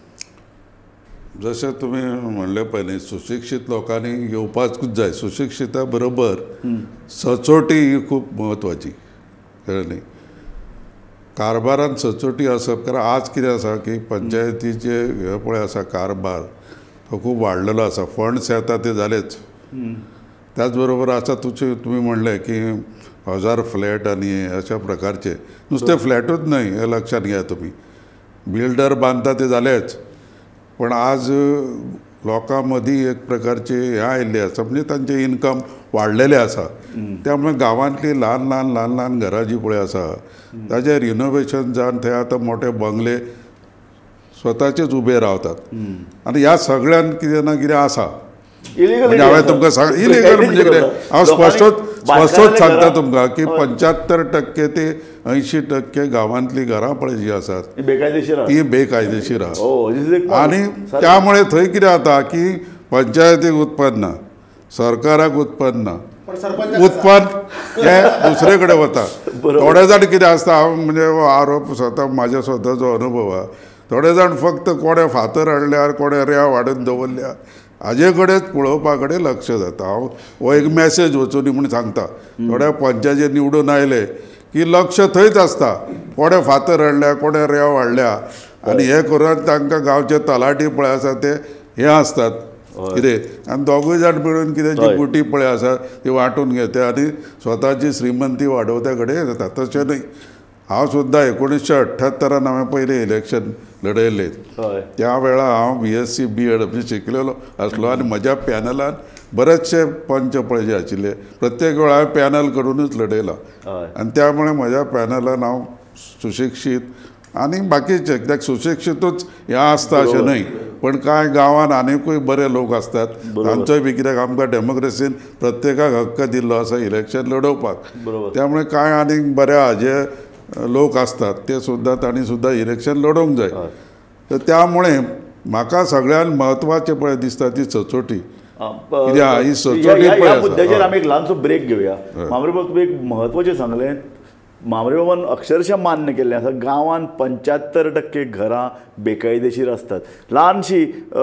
जशें तुमी म्हणलें पयलीं सुशिक्षीत लोकांनी येवपाकूच जाय सुशिक्षिता बरोबर सचोटी ही खूब म्हत्वाची कळ्ळें न्ही कारबारान सचोटी आसप कारण आज कितें आसा की पंचायतीचे हे पळय आसा कारबार तो खूब वाडलेलो आसा फंड्स येता ते जालेच त्याच बरोबर आतां तुमी म्हणलें की 1000 फ्लॅट आनी अशा प्रकारचे नुसते फ्लॅटूच न्हय हे लक्षात घ्या तुमी बिल्डर बांदता ते जालेच पण आज लोकां मदीं एक प्रकारचे हे आयिल्ले आसा म्हणजे तांचें इनकम वाडलेलें आसा त्यामुळे गांवांतली ल्हान ल्हान घरां जीं पळय आसा ताचें रिनोवेशन जावन थंय आतां मोठे बंगले स्वताचेच उबे रावतात आनी ह्या सगळ्यान कितें ना कितें आसा म्हणजे हांवें तुमकां सांग इलिगल म्हणजे कितें हांव स्पष्टच सांगता तुमकां की 75% ते 80% गांवांतली घरां पळय जी आसात बेकायदेशीर आहा. ती बेकायदेशीर आहा. हो, this is एक आनी त्यामुळे थंय कितें जाता की पंचायतीक उत्पन्न ना, सरकाराक उत्पन्न ना, उत्पन्न हे दुसरे कडेन वता. थोडे जाण कितें आसता, हांव म्हणजे हो आरोप स्वता म्हाज्या स्वताचो अनुभव आहा, थोडे जाण फक्त कोणे फातर हाडल्यार कोणे रेंव हाडून दवरल्या हाजे कडेन पळोवपा कडेन लक्ष जाता. हांव हो एक मॅसेज वचूनी म्हूण सांगता. थोड्या पंचायती निवडून आयले की लक्ष थंयच आसता, कोणे फातर हाडल्या कोणे रेंव हाडल्या, आनी हे करून तांकां गांवचे तलाटी पळय आसा ते हे आसतात कितें, आनी दोगूय जाण मेळून कितें जी गुटी पळय आसा ती वांटून घेता आनी स्वताची श्रीमंती वाडोवत्या कडेन जाता. तशें न्हय. हांव सुद्दां 1978 हांवें पयलें इलेक्शन लडयलें. त्या वेळा हांव BSc B.Ed म्हणजे शिकलेलो आसलो आनी म्हज्या पॅनलान बरेचशे पंच पळय जे आशिल्ले, प्रत्येक वेळा हांवें पॅनल कडूनच लडयला. आनी त्यामुळे म्हज्या पॅनलान हांव सुशिक्षीत आनी बाकीचे, कित्याक सुशिक्षीतूच हें आसता अशें न्हय, पण कांय गांवांत आनिकूय बरे लोक आसतात, तांचोय बी कित्याक आमकां डेमोक्रेसीन प्रत्येकाक हक्क दिल्लो आसा इलेक्शन लडोवपाक. त्यामुळे कांय आनीक बरे हाजे लोक असतात ते सुद्दां तांणी सुद्दां इलेक्शन लडोवंक जाय. तर त्यामुळे म्हाका सगळ्यान म्हत्वाचें पळय दिसता ती सचोटी. ही सचोटी ह्या मुद्द्याचेर आमी एक ल्हानसो ब्रेक घेवया. मामरे बाब, तुम्ही एक म्हत्वाचें सांगलें, मामरे बाबान अक्षरशः मान्य केल्लें आसा, गांवांत 75% घरां बेकायदेशीर असतात. ल्हानशी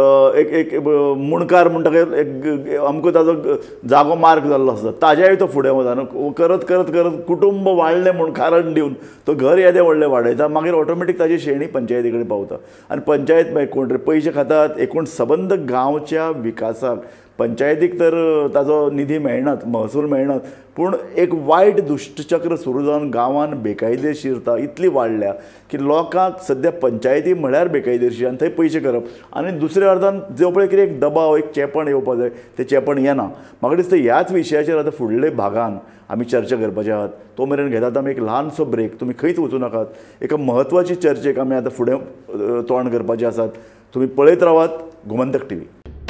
एक मुणकार म्हणटा एक आमकां ताजो जागो मार्क जाल्लो आसता, ताज्याय तो फुडें वता न्हू. करत करत करत कुटुंब वाडलें म्हूण कारण दिवन तो घर येदें व्हडलें वाडयता, मागीर ऑटोमॅटीक ताजी शेणी पंचायती कडेन पावता. आनी पंचायत मागीर कोण पयशे खातात. एकूण सबंद गांवच्या विकासाक पंचायतीक तर ताजो निधी मेळनात, महसूल मेळनात, पूण एक वायट दुश्टचक्र सुरू जावन गांवांत बेकायदेशीरता इतली वाडल्या की लोकांक सद्या पंचायती म्हळ्यार बेकायदेशीर आनी थंय पयशे करप. आनी दुसऱ्या अर्थान जो पळय कितें एक दबाव, एक चेपण येवपा जाय, तें चेपण येना. म्हाका दिसता ह्याच विशयाचेर आतां फुडले भागान आमी चर्चा करपाचे आहात. तो मेरेन घेतात आमी एक ल्हानसो ब्रेक. तुमी खंयच वचूं नाकात. एका म्हत्वाची चर्चेक आमी आतां फुडें तोंड करपाचे आसात. तुमी पळयत रावात गोमंतक TV.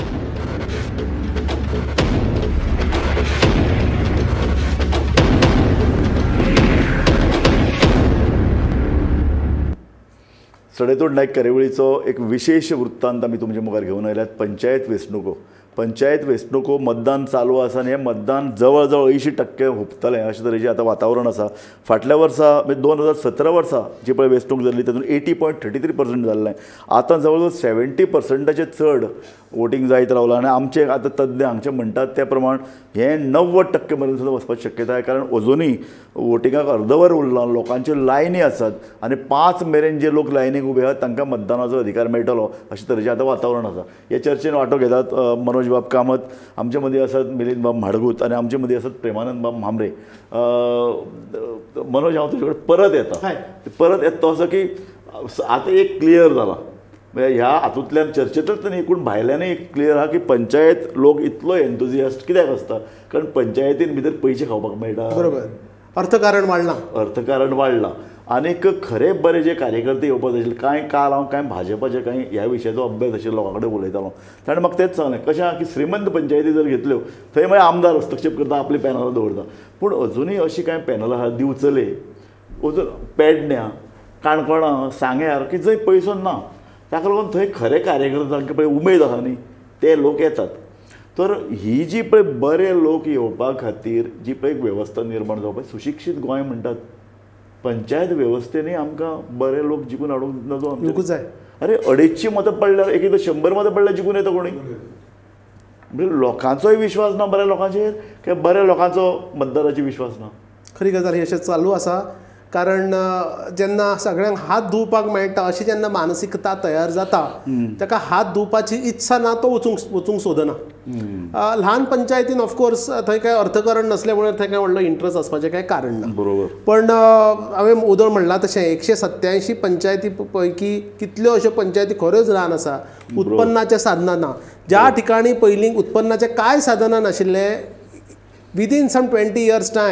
सडेतोड नायक कार्यावळीचो एक विशेष वृत्तांत आमी तुमचे मुखार घेवन आयल्यात. पंचायत वेंचणुको. पंचायत वेंचणुको मतदान चालू आसा आनी हें मतदान जवळ जवळ 80% हुंपतलें अशें तरेचें आतां वातावरण आसा. फाटल्या वर्सा म्हणजे 2017 वर्सा जी पळय वेंचणूक जाल्ली तातूंत 80.33% जाल्लें. आतां जवळ जवळ 70%चे चड वोटींग जायत रावलां. आनी आमचे आतां तज्ञ हांगचे म्हणटात त्या प्रमाण हें 90% मेरेन सुद्दां वचपाची शक्यताय, कारण अजुनूय वोटिंगाक अर्दवर उरलां, लोकांच्यो लायनी आसात आनी 5 मेरेन जे लोक लायनीक उबे आहात तांकां मतदानाचो अधिकार मेळटलो अशें तरेचें आतां वातावरण आसा. हे चर्चेन वांटो घेतात मनोज बाब कामत, आमचे मदीं आसात मिलिंद बाब म्हाडगूत आनी आमचे मदीं आसात प्रेमानंद बाब म्हांबरे. मनोज, हांव तुजे कडेन परत येता तो असो की आतां एक क्लियर जाला, म्हणजे ह्या हातूंतल्यान चर्चेंतूच न्ही पूण भायल्यानय एक क्लियर आहा की पंचायत लोक इतलो एन्थुजियास्ट कित्याक आसता, कारण पंचायतीन भितर पयशे खावपाक मेळटा. बरोबर. अर्थकारण वाडलां. आनीक खरे बरे जे कार्यकर्ते येवपाक जाय आशिल्ले, काल हांव भाजपाचे ह्या विशयाचो अभ्यास आशिल्लो लोकां कडेन उलयतालो. ताणें म्हाका तेंच सांगलें, कशें आहा की श्रीमंत पंचायती जर घेतल्यो थंय मागीर आमदार हस्तक्षेप करता, आपली पॅनलां दवरता. पूण अजुनूय अशीं कांय पॅनलां आहा, दिवचले, अजून पेडण्यां, काणकोणां, सांग्यार की जंय पयसो ना, ताका लागून थंय खरे कार्यकर्ते तांकां पळय उमेद आसा न्ही, ते लोक येतात. तर ही जी पळय बरे लोक येवपा खातीर जी पळय वेवस्था निर्माण जावपाक, सुशिक्षीत गोंय म्हणटात, पंचायत वेवस्थेनूय आमकां बरे लोक जिखून हाडूंक नजो जाय. अरे 250 मतां पडल्यार एकदां 100 मतां पडल्यार जिखून येता कोणी. म्हणजे लोकांचोय विश्वास ना बऱ्या लोकांचेर, काय बऱ्या लोकांचो मतदाराचेर विश्वास ना. खरी गजाल ही अशें चालू आसा, कारण जेन्ना सगळ्यांक हात धुवपाक मेळटा अशी जेन्ना मानसिकता तयार जाता, ताका हात धुवपाची इत्सा ना तो वचूंक सोदना. ल्हान पंचायतीन ऑफकोर्स थंय काय अर्थकारण नसल्यामुळे थंय काय व्हडलो इंट्रस्ट आसपाचें काय कारण ना. बरोबर. पण हांवें उदळ म्हणलां तशें 187 पंचायती पैकी कितल्यो अश्यो पंचायती खऱ्योच ल्हान आसा, उत्पन्नाचें साधनां ना. ज्या ठिकाणी पयलीं उत्पन्नाचें कांय साधनां नाशिल्ले, विदीन सम 20 years टायम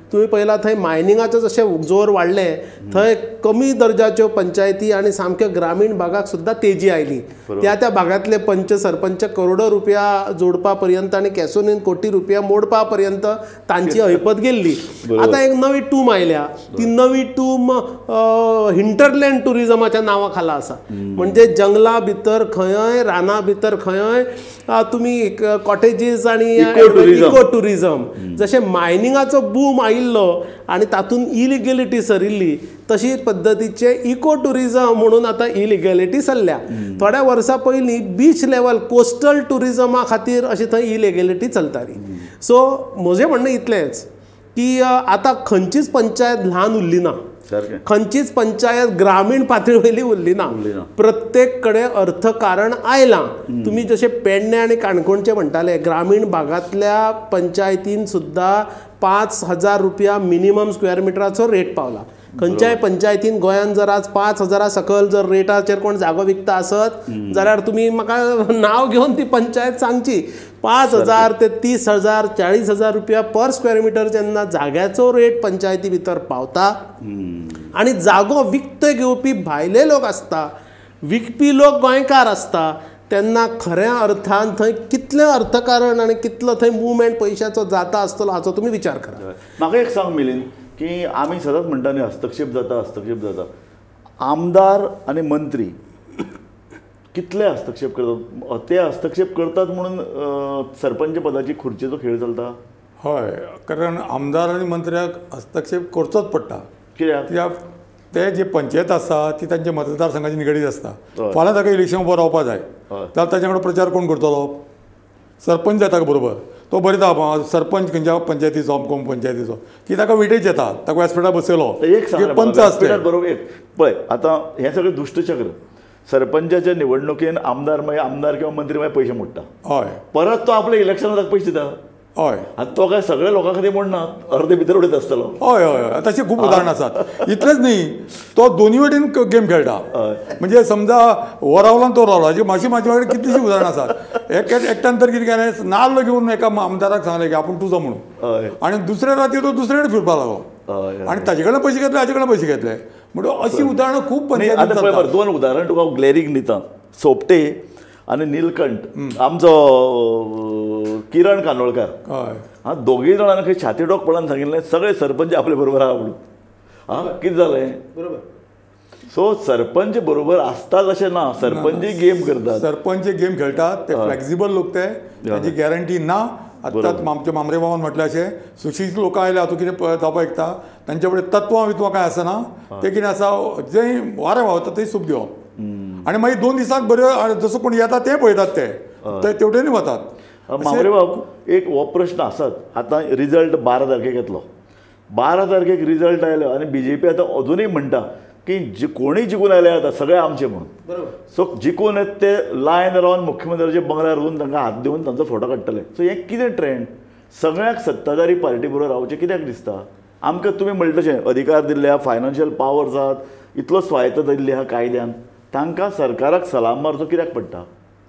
तुम्ही पळयला थंय मायनिंगाचो जशें जोर वाडलें थंय कमी दर्जाच्यो पंचायती आनी सामक्यो ग्रामीण भागाक सुद्दां तेजी आयली. त्या भागांतले पंच सरपंच करोडो रुपया जोडपा पर्यंत आनी कॅसोनीन कोटी रुपया मोडपा पर्यंत तांची ऐपत गेल्ली. आतां एक नवी टूम आयल्या. ती नवी टूम हिंटरलँड टुरिजमाच्या नांवा खाला आसा. म्हणजे जंगला भितर खंय राना भितर खंय तुमी कॉटेजीस आनी इको टुरिजम जशें मायनिंगाचो बूम आयिल्लो आनी तातूंत इलिगेलिटी सरिल्ली तशी पद्दतीचे इको टुरिजम म्हणून आतां इलिगॅलिटी चल्ल्या. थोड्या वर्सां पयलीं बीच लेवल कोस्टल टुरिजमा खातीर अशी थंय इलिगॅलिटी चलताली. सो म्हजें म्हणणें इतलेंच की आतां खंयचीच पंचायत ल्हान उरली ना. खंयचीच पंचायत ग्रामीण पातळी वयली उरली ना. प्रत्येक कडेन अर्थकारण आयलां. तुम्ही जशे पेडणे आनी काणकोणचे म्हणटाले ग्रामीण भागांतल्या पंचायतीन सुद्दां 5,000 रुपया मिनिमम स्क्वेअर मिटराचो रेट पावला. खंयच्याय पंचायतीन गोंयांत जर आज 5,000 सकल जर रेटाचेर कोण जागो विकता आसत जाल्यार तुमी म्हाका नांव घेवन ती पंचायत सांगची. 5,000 ते 30,000 40,000 रुपया पर स्क्वेअर मिटर जेन्ना जाग्याचो रेट पंचायती भितर पावता आनी जागो विकते घेवपी भायले लोक आसता, विकपी लोक गोंयकार आसता, तेन्ना खऱ्या अर्थान थंय कितलें अर्थकारण आनी कितलो थंय मुवमेंट पयशाचो जाता आसतलो हाचो तुमी विचार करा. म्हाका एक सांग मिलिंद की आमी सदांच म्हणटा न्ही हस्तक्षेप जाता. आमदार आनी मंत्री कितले हस्तक्षेप करतात? ते हस्तक्षेप करतात म्हणून सरपंच पदाची खुर्चेचो खेळ चलता? हय, कारण आमदार आनी मंत्र्याक हस्तक्षेप करचोच पडटा. कित्याक ते जे पंचायत आसता ती तांच्या मतदारसंघाची निगडीत आसता. फाल्यां ताका इलेक्शन उबो रावपा जाय जाल्यार ताच्या कडेन प्रचार कोण करतलो? सरपंच येता बरोबर तो बरयता सरपंच खंयच्या पंचायतीचो अमको पंचायतीचो की ताका विटेज येता ताका व्यासपीठार बसयलो पंच आसता बरोबर. पळय आतां हें सगळें दुष्टचक्र. सरपंचाच्या निवडणुकेन आमदार मागीर आमदार किंवा मंत्री मागीर पयशे मोडटा. हय, परत तो आपल्या इलेक्शनाक ताका पयशे दिता. हय, आतां तो काय सगळ्या लोकां खातीर म्हणना अर्दे भितर उडयत आसतलो. हय हय, तशी खूब उदाहरणां आसात. इतलेंच न्ही, तो दोनूय वटेन गेम खेळटा. म्हणजे समजा हो रावलो तो रावलो हाजी मातशी म्हाजे कडेन कितलींशीं उदाहरणां आसात. एकट्यान तर कितें केलें नाल्ल घेवन एका आमदाराक सांगलें की आपूण तुजो म्हणून आनी दुसऱ्या राती तो दुसरे कडेन फिरपाक लागलो आनी ताजे कडेन पयशे घेतले हाजे कडेन पयशे घेतले. म्हणून अशी उदाहरणां खूब पंचायतीन. दोन उदाहरण तुका ग्लॅरीक दिता. सोपटे आनी निलकंठ आमचो किरण कानोळकार हां दोगूय जाणांनी खंय छाती डोक पडून सांगिल्लें सगळे सरपंच आपले बरोबर आहा म्हणून. हां कितें जालें? बरोबर. सो सरपंच बरोबर आसतात अशें ना. सरपंच गेम करतात. सरपंच गेम खेळटात. ते फ्लेक्झिबल लोक ते ताची गॅरंटी ना. आतां आमच्या मामरे बाबान म्हटलें अशें सुशिक्षीत लोक आयल्या तूं कितें जावपा आयकता तांचे कडेन तत्वां वित्वां कांय आसना. ते कितें आसा जंय वारें व्हांवता थंय सूप दिवप आनी मागीर 2 दिसांक बऱ्यो जसो कोण येता ते पळयतात ते तेवटेनी वतात. मामरे बाब एक हो प्रश्न आसात. आतां रिजल्ट 12 तारखेक येतलो. 12 तारखेक रिजल्ट आयलो आनी BJP आतां अजुनूय म्हणटा की कोणीय जिखून आयले आतां सगळे आमचे म्हणून. सो जिखून येत ते लायन रावन मुख्यमंत्र्याच्या बंगल्यार व्हरून तांकां हात दिवन तांचो फोटो काडटले. सो हें कितें ट्रेंड? सगळ्याक सत्ताधारी पार्टी बरोबर रावचें कित्याक दिसता? आमकां तुमी म्हणलें तशें अधिकार दिल्ले आहा, फायनान्शियल पावर्स आहात, इतलो स्वायत्ता दिल्ली आहा कायद्यान, तांकां सरकाराक सलाम मारचो कित्याक पडटा?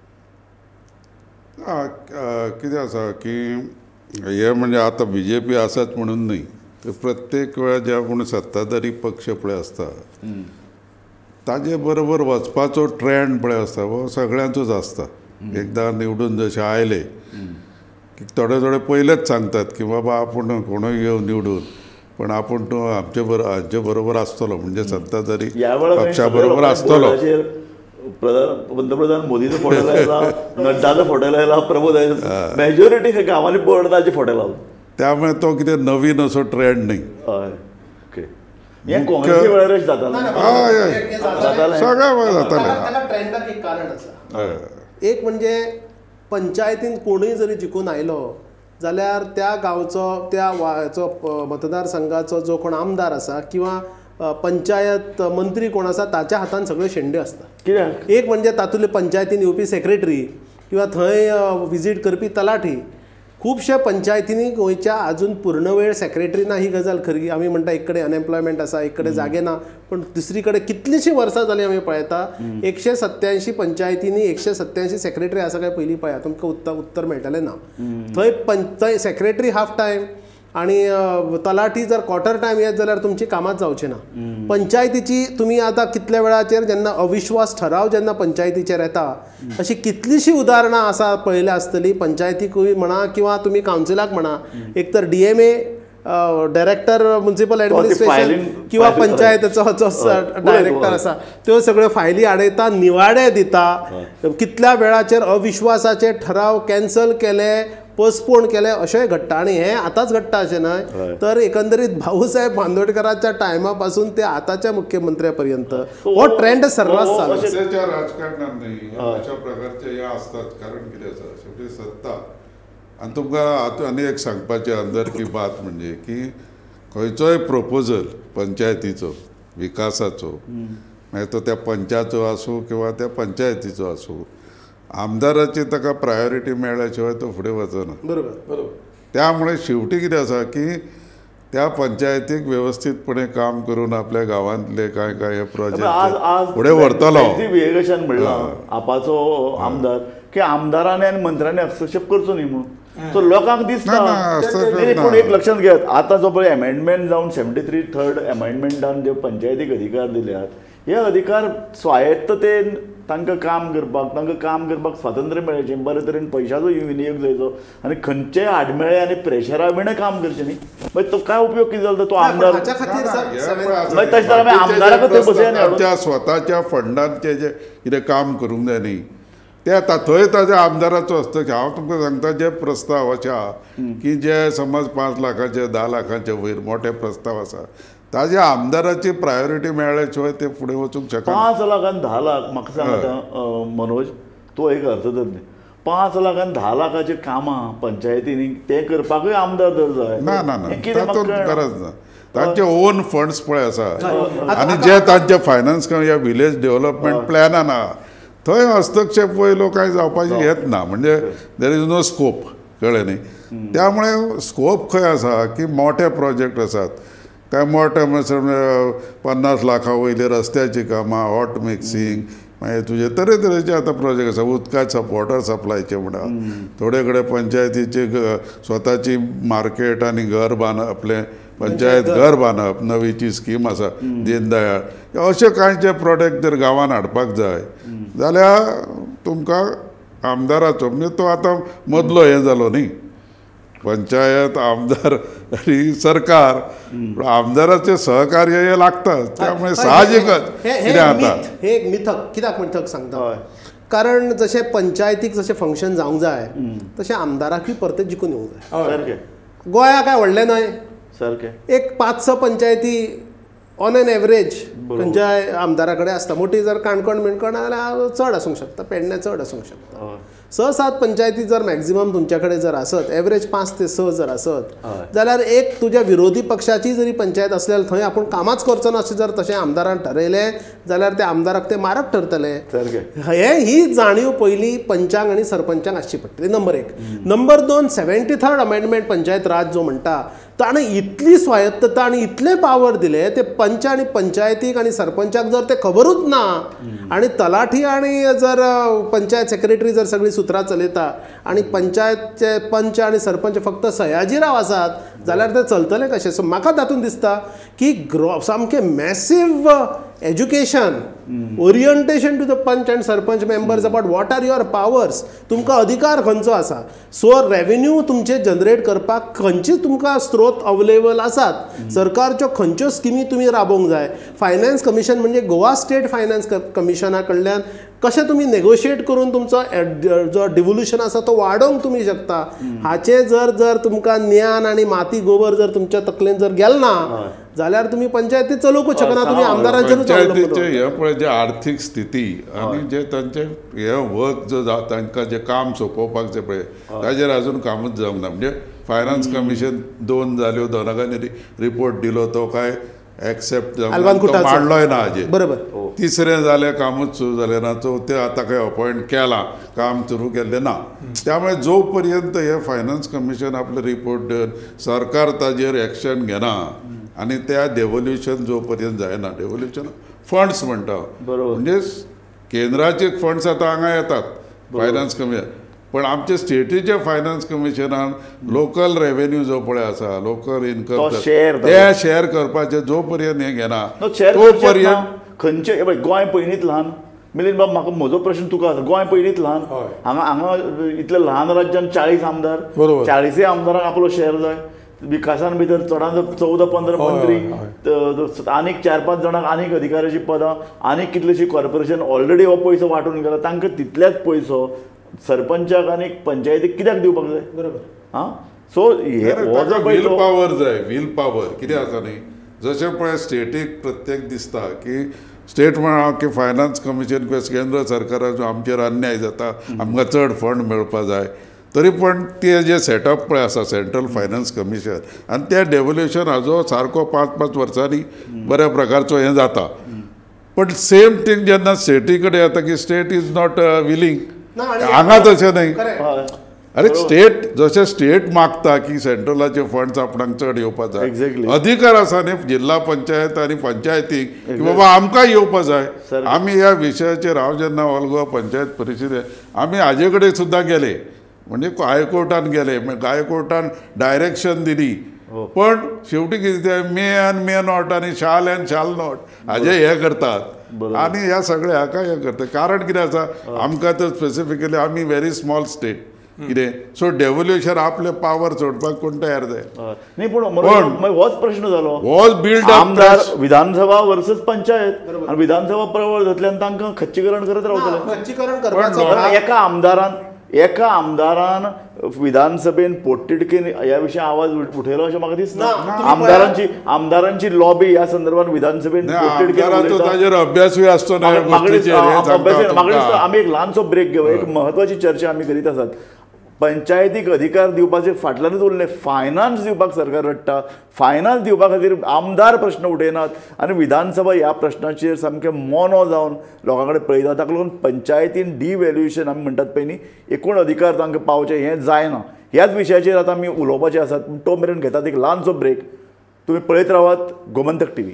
कितें आसा की हे म्हणजे आतां BJP आसात म्हणून न्ही, तर प्रत्येक वेळा जे कोण सत्ताधारी पक्ष पळय आसता ताजे बरोबर वचपाचो ट्रेंड पळय आसता हो सगळ्यांचोच आसता. एकदां निवडून जशे आयले की थोडे थोडे पयलेच सांगतात की बाबा आपूण कोणूय येवन निवडून पण आपूण तूं हांचे बरोबर आसतलो म्हणजे सत्ताधारी पक्षा बरोबर आसतलो. पंतप्रधान मोदीचो फोटो लायला, नड्डाचो फोटो लायला, प्रमोद मेजॉरिटी गांवांनी पडटाचे फोटो लावला. त्यामुळे तो कितें नवीन असो ट्रेंड न्ही. हें काँग्रेसी वेळारच जातालें. सगळ्या वेळ जातालें. ट्रेंडाक एक कारण आसा. एक म्हणजे पंचायतीन कोणूय जरी जिखून आयलो जाल्यार त्या गांवचो त्या हाचो मतदारसंघाचो जो कोण आमदार आसा किंवा पंचायत मंत्री कोण आसा ताच्या हातान सगळ्यो शेंड्यो आसता. कित्याक? एक म्हणजे तातूंतले पंचायतीन येवपी सेक्रेटरी किंवा थंय विजीट करपी तलाठी. खुबशे पंचायतींनी गोंयच्या अजून पूर्ण वेळ सेक्रेटरी ना ही गजाल खरी. आमी म्हणटा एक कडेन अनएम्प्लॉयमेंट आसा, एक कडेन जागे ना, पण दुसरी कडेन कितलींशीं वर्सां जालीं आमी पळयता 187 पंचायतींनी 187 सेक्रेटरी आसा काय पयलीं पळया तुमकां उत्तर मेळटलें ना. थंय सेक्रेटरी हाफ टायम आणि तलाठी जर क्वॉर्टर टायम येत जाल्यार तुमची कामाच जावची ना. पंचायतीची तुम्ही आता कितल्या वेळाचेर जेन्ना अविश्वास ठराव जेन्ना पंचायतीचेर येता अशी कितलीशी उदाहरणां आसा पळयल्या आसतली. पंचायतीकूय म्हणा किंवा तुम्ही कावन्सिलाक म्हणा, एक तर DMA डायरेक्टर म्युनिसिपल ॲडमिनिस्ट्रेशन किंवा पंचायतीचो डायरेक्टर आसा त्यो सगळ्यो फायली आडयता, निवाडे दिता, कितल्या वेळाचेर अविश्वासाचे ठराव कॅन्सल केले, पोस्टपोन केले अशेंय घडटा. आणि हे आतांच घडटा अशें न्हय, तर एकंदरीत भाऊसाहेब बांदोडकराच्या टायमा पासून ते आतांच्या मुख्यमंत्र्या पर्यंत हो ट्रेंड सर्रास चालू. सध्याच्या राजकारणात नाही अशा प्रकारचे हे असतात. कारण कितें आसा शेवटी सत्ता. आनी तुमकां आनी एक सांगपाचें अंदर की बात म्हणजे की खंयचोय प्रपोजल पंचायतीचो विकासाचो, मागीर तो त्या पंचाचो आसूं किंवा त्या पंचायतीचो आसूं, आमदाराची ताका प्रायोरिटी मेळ्ळ्या शिवाय तो फुडें वचना. बरोबर. त्यामुळे शेवटी कितें आसा की त्या पंचायतीक व्यवस्थितपणे काम करून आपल्या गांवांतले काय हे प्रोजेक्ट फुडें व्हरतलो. विवेकानंद म्हणला आपाचो आमदार की आमदारांनी आनी मंत्र्यांनी हस्तक्षेप करचो न्ही म्हणून. सो लोकांक दिसता. पूण एक लक्षात घेयात, आतां जो पळय अमेंडमेंट जावन 73rd अमेंडमेंटान जे पंचायतीक अधिकार दिल्यात, हे अधिकार स्वायत्ततेन तांकां काम करपाक स्वातंत्र्य मेळचें, बरे तरेन पयशाचो विनियोग जायचो आनी खंयचेय आडमेळे आनी प्रेशरा विणें काम करचें न्ही. मागीर तो काय उपयोग कितें जालो तो आमदार तशें जाल्यार आमदाराक थंय बसय स्वताच्या फंडांचे जे कितें काम करूंक जाय न्ही ते थंय ताच्या आमदाराचो हस्तक्षेप. हांव तुमकां सांगता जे प्रस्ताव अशे आहा की जे समज 5 लाखाचे 10 लाखाचे वयर मोठे प्रस्ताव आसा, ताज्या आमदाराची प्रायोरिटी मेळ्ळ्या शिवाय ते फुडें वचूंक शकना. 5 लाख आनी 10 लाख म्हाका सांग मनोज, तो एक अर्थतज्ञ. 5 लाख आनी 10 लाखाची कामां पंचायतींनी ते करपाकूय आमदार तर जाय. ना तातूंत गरज ना. तांचे ओन फंड्स पळय आसा आनी जे तांचे फायनान्स ह्या विलेज डेव्हलपमेंट प्लॅनान आहा थंय हस्तक्षेप वयलो कांय जावपाचें येत ना. म्हणजे देर इज नो स्कोप, कळ्ळें न्ही. त्यामुळे स्कोप खंय आसा की मोठे प्रोजेक्ट आसात काय मोठे 50 लाखा वयली रस्त्याची कामां, हॉट मिक्सिंग, मागीर तुजे तरेतरेचे आतां प्रोजेक्ट आसा. उदकाचे वॉटर सप्लायचे म्हणा, थोडे कडेन पंचायतीची स्वताची मार्केट आनी घर बांदप, आपलें पंचायत घर बांदप, नवीची स्कीम आसा दीनदयाळ, अशे कांयचे प्रोडक्ट जर गांवांत हाडपाक जाय जाल्यार तुमकां आमदाराचो म्हणजे तो आतां मदलो हें जालो न्ही, पंचायत आमदार आणि सरकार, आमदाराचे सहकार्य हे लागतात. त्यामुळे साहजिकच हे एक मिथक कित्याक मिथक सांगता, कारण जशे पंचायतीक जशे फंक्शन जावंक जाय तशे आमदाराकूय परते जिखून येवंक जाय. गोंया काय व्हडलें न्हय, एक 5-6 पंचायती ऑन एन एवरेज खंयच्याय आमदारा कडेन आसता. मोठी जर काणकोण बिणकोण जाल्यार चड आसूंक शकता, पेडणे चड आसूंक शकता. 6-7 पंचायती जर मॅक्झिमम तुमच्या कडेन जर आसत, एवरेज 5 ते 6 जर आसत जाल्यार एक तुज्या विरोधी पक्षाची जरी पंचायत आसल्यार थंय आपूण कामाच करचो ना अशें जर तशें आमदारान ठरयलें जाल्यार ते आमदाराक ते मारक ठरतले. ही जाणीव पयलीं पंचांक आनी सरपंचांक आसची पडटली. Number 1. Number 2, 73rd amendment panchayat raj जो म्हणटा ताणें इतली स्वायत्तता आनी इतले पावर दिले ते पंच आनी पंचायतीक आनी सरपंचाक जर ते खबरूच ना आनी तलाठी आनी जर पंचायत सेक्रेटरी जर सगळीं सुत्रां चलयता आनी पंचायतचे पंच आनी सरपंच फक्त सयाजीराव आसात जाल्यार ते चलतले कशें. सो म्हाका तातूंत दिसता की सामकें massive education, orientation to the panch and sarpanch members about what are your powers, तुमकां अधिकार खंयचो आसा. सो रेवेन्यू तुमचे जनरेट करपाक खंयचे तुमकां स्त्रोत अवेलेबल आसात, सरकारच्यो खंयच्यो स्किमी तुमी राबोवंक जाय. फायनान्स कमिशन म्हणजे गोवा स्टेट फायनान्स कमिशना कडल्यान कशें तुमी नेगोशिएट करून तुमचो जो डिवोल्युशन आसा तो वाडोवंक तुमी शकता. हाचे जर तुमकां ज्ञान आनी माती गोबर जर तुमच्या तकलेन जर गेल ना जाल्यार तुमी पंचायती चलोवंकूच शकना. तुमी आमदारांचेरूच पंचायतीचे हे पळय जे आर्थीक स्थिती आनी जे तांचे हे वर्क जो तांकां जे काम सोंपोवपाक जे पळय ताजेर आजून कामूच जावंक ना. म्हणजे फायनान्स कमिशन 2 जाल्यो, दोनांनी रिपोर्ट दिलो, तो काय एक्सेप्ट मांडलोय ना हाजेर. बरोबर. 3रे जालें, कामूच सुरू जालें ना. 4थे आतां खंय अपॉयंट केलां, काम सुरू केल्लें ना. त्यामुळे जो पर्यंत हे फायनान्स कमिशन आपले रिपोर्ट दिवन सरकार ताजेर एक्शन घेना आनी त्या डेव्होल्युशन जो पर्यंत जायना, डेव्होल्युशन फंड्स म्हणटा म्हणजे केंद्राचे फंड्स आतां हांगा येतात फायनान्स कमिशन, पण आमचे स्टेटीचे फायनान्स कमिशनान लोकल रेव्हेन्यू जो पळय आसा लोकल इनकम तो share ते शेअर करपाचे जो पर्यंत हे घेना शेअर तो पर्यंत खंयचे गोंय पयलींच ल्हान मिलींद बाब म्हाका म्हजो प्रश्न तुका आसा गोंय पयलींच ल्हान हांगा इतल्या ल्हान राज्यान 40 आमदार 40 आमदारांक आपलो शेअर जाय विकासान भितर चडांत 14-15 मंत्री आनीक 4-5 जाणांक आनीक अधिकाऱ्याची पदां आनीक कितलेशी कॉर्पोरेशन ऑलरेडी हो पयसो वांटून गेला तांकां तितल्याच पयसो सरपंचाक आनी पंचायतीक कित्याक दिवपाक जाय बरोबर हां सो व्हील पॉवर जाय व्हील पॉवर कितें आसा न्ही जशें पळय स्टेटीक प्रत्येक दिसता की स्टेट म्हणा की फायनान्स कमिशन केंद्र सरकाराचो आमचेर अन्याय जाता आमकां चड फंड मेळपा जाय तरी पण ते जे सेटअप पळय आसा सेंट्रल फायनान्स कमिशन आनी त्या डेव्हल्युशन हाजो सारको 5-5 वर्सांनी बऱ्या प्रकारचो हें जाता पण सेम थिंग जेन्ना स्टेटी कडेन येता की स्टेट इज नॉट विलिंग हांगा तशें न्ही अरे स्टेट जशें स्टेट मागता की सेंट्रलाचे फंड्स आपणाक चड येवपाक जाय अधिकार आसा न्ही जिल्हा पंचायत आनी पंचायतीक की बाबा आमकां येवपाक जाय आमी ह्या विशयाचेर हांव जेन्ना ऑल गोवा पंचायत परिशदेंत आमी हाजे कडेन सुद्दां गेले म्हणजे हायकोर्टान गेले हायकोर्टान डायरेक्शन दिली पण शेवटी कितें मे एंड मे नॉट आनी शाल एंड शाल नॉट हाजे हे करतात आनी ह्या सगळ्या हाका हे करतात कारण कितें आसा आमकां तर स्पेसिफिकली आमी व्हेरी स्मॉल स्टेट कितें सो डेव्हल्युशन आपले पावर सोडपाक कोण तयार जाय न्ही पूण होच प्रश्न जालो वॉज बिल्ड आमदार विधानसभा वर्सेस पंचायत आनी विधानसभा प्रवळ जातल्यान तांकां खच्चीकरण करत रावतले खच्चीकरण करपाचो एका आमदारान विधानसभेन पोटतिडकीन ह्या विशयी आवाज उठयलो अशें म्हाका दिसना आमदारांची लॉबी ह्या संदर्भात विधानसभेन ताजेर अभ्यासूय आसचो ना आमी एक ल्हानसो ब्रेक घेवया एक म्हत्वाची चर्चा आमी करीत आसात पंचायतीक अधिकार दिवपाचे फाटल्यानच उरले फायनान्स दिवपाक सरकार रडटा फायनान्स दिवपा खातीर आमदार प्रश्न उठयनात आनी विधानसभा ह्या प्रश्नाचेर सामकें मोनो जावन लोकां कडेन पळयता ताका लागून पंचायतीन डिव्हॅल्युएशन आमी म्हणटात पळय न्ही एकूण अधिकार तांकां पावचे हें जायना ह्याच विशयाचेर आतां आमी उलोवपाचे आसात पूण तो मेरेन घेतात एक ल्हानसो ब्रेक तुमी पळयत रावात गोमंतक टीव्ही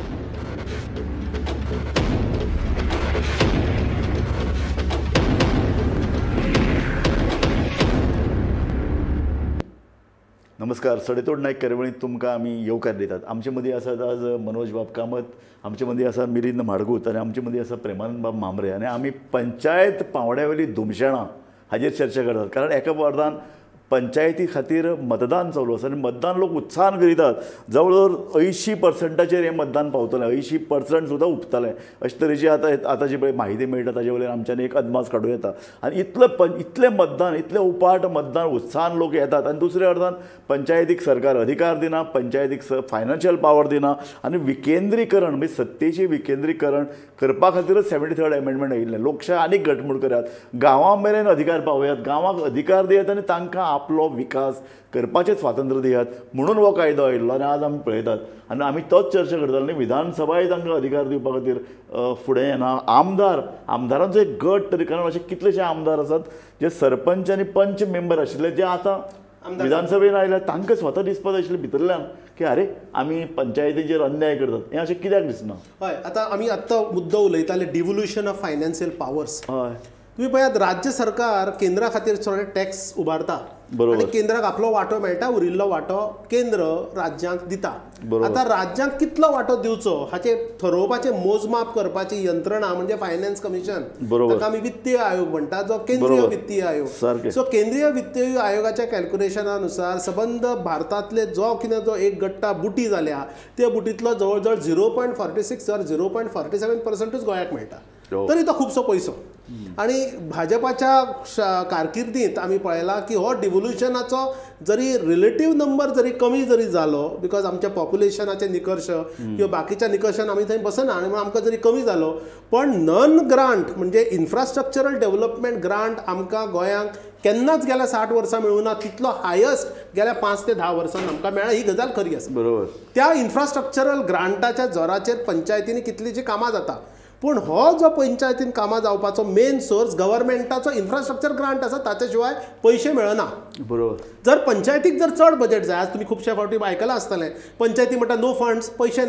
नमस्कार सडेतोड नायक कार्यावळींत तुमकां आमी येवकार दितात आमचे मदीं आसात आज मनोज बाब कामत आमचे मदीं आसा मिलिंद माडगूत आनी आमचे मदीं आसा प्रेमानंद बाब मांबरे आनी आमी पंचायत पावंड्यावेली धुमशेणां हाजेर चर्चा करतात कारण एका वार्डान पंचायती खातीर मतदान चालू आसा आनी मतदान लोक उत्साहान करितात जवळ जवळ 80% हें मतदान पावतलें 80% सुद्दां उपतलें अशे तरेची आतां जी पळय म्हायती मेळटा ताजे वयल्यान आमच्यान एक अदमास काडूं येता आनी इतलें मतदान इतलें उपाट मतदान उत्साहान लोक येतात आनी दुसऱ्या अर्दान पंचायतीक सरकार अधिकार दिना पंचायतीक फायनान्शियल पावर दिना आनी विकेंद्रीकरण म्हणजे सत्तेचें विकेंद्रीकरण करपा खातीरच 73rd अमेंडमेंट आयिल्लें लोकशाय आनीक घटमूट करात गांवां मेरेन अधिकार पावयात गांवांक अधिकार दियात आनी तांकां आपलो विकास करपाचें स्वातंत्र्य दियात म्हणून हो कायदो आयिल्लो आनी आज आमी पळयतात आनी आमी तोच चर्चा करताले न्ही विधानसभाय तांकां अधिकार दिवपा खातीर फुडें येना आमदारांचो एक गट तरी कारण अशे कितलेशे आमदार आसात जे सरपंच आनी पंच मेंबर आशिल्ले जे आतां विधानसभेन आयल्यात तांकां स्वता दिसपा जाय आशिल्लें भितरल्यान की अरे आमी पंचायतीचेर अन्याय करतात हें अशें कित्याक दिसना हय आतां आमी आत्तां मुद्दो उलयताले डिवोल्युशन ऑफ फायनान्शियल पावर्स हय तुम्ही पळयात राज्य सरकार केंद्रा खातीर थोडे टॅक्स उबारता आनी केंद्राक आपलो वांटो मेळटा उरिल्लो वांटो केंद्र राज्यांक दिता आतां राज्यांक कितलो वांटो दिवचो हाचे ठरोवपाचें मोजमाप करपाची यंत्रणा म्हणजे फायनान्स कमिशन ताका आमी वित्तीय आयोग म्हणटा जो केंद्रीय वित्तीय आयोग सो केंद्रीय वित्तीय आयोगाच्या कॅल्क्युलेशनानुसार सबंद भारतांतले जो कितें जो एक गट्टा बुटी जाल्या त्या बुटींतलो जवळ जवळ 0.46 or 0.47%च गोंयाक मेळटा तरी तो खुबसो पयसो आणि भाजपाच्या कारकिर्दीत आमी पळयला की हो डिवोल्युशनाचो जरी रिलेटिव्ह नंबर जरी कमी जरी जालो बिकॉज आमच्या पॉप्युलेशनाचे निकर्श किंवा बाकीच्या निकर्शान आमी थंय बसना आनी आमकां जरी कमी जालो पण नन ग्रांट म्हणजे इन्फ्रास्ट्रक्चरल डेव्हलपमेंट ग्रांट आमकां गोंयांक केन्नाच गेल्या 60 वर्सां मेळूना तितलो हायस्ट गेल्या 5 ते 10 वर्सांत आमकां मेळ्ळा ही गजाल खरी आसा बरोबर त्या इन्फ्रास्ट्रक्चरल ग्रांटाच्या जोराचेर पंचायतींनी कितलींची कामां जाता पूण हो जो पंचायतीन कामां जावपाचो मेन सोर्स गव्हर्मेंटाचो इन्फ्रास्ट्रक्चर ग्रांट आसा ताचे शिवाय पयशे मेळना बरोबर जर पंचायतीक जर चड बजेट जाय आज तुमी खुबशे फावटी आयकलां आसतलें पंचायती म्हणटा नो फंड्स पयशे ना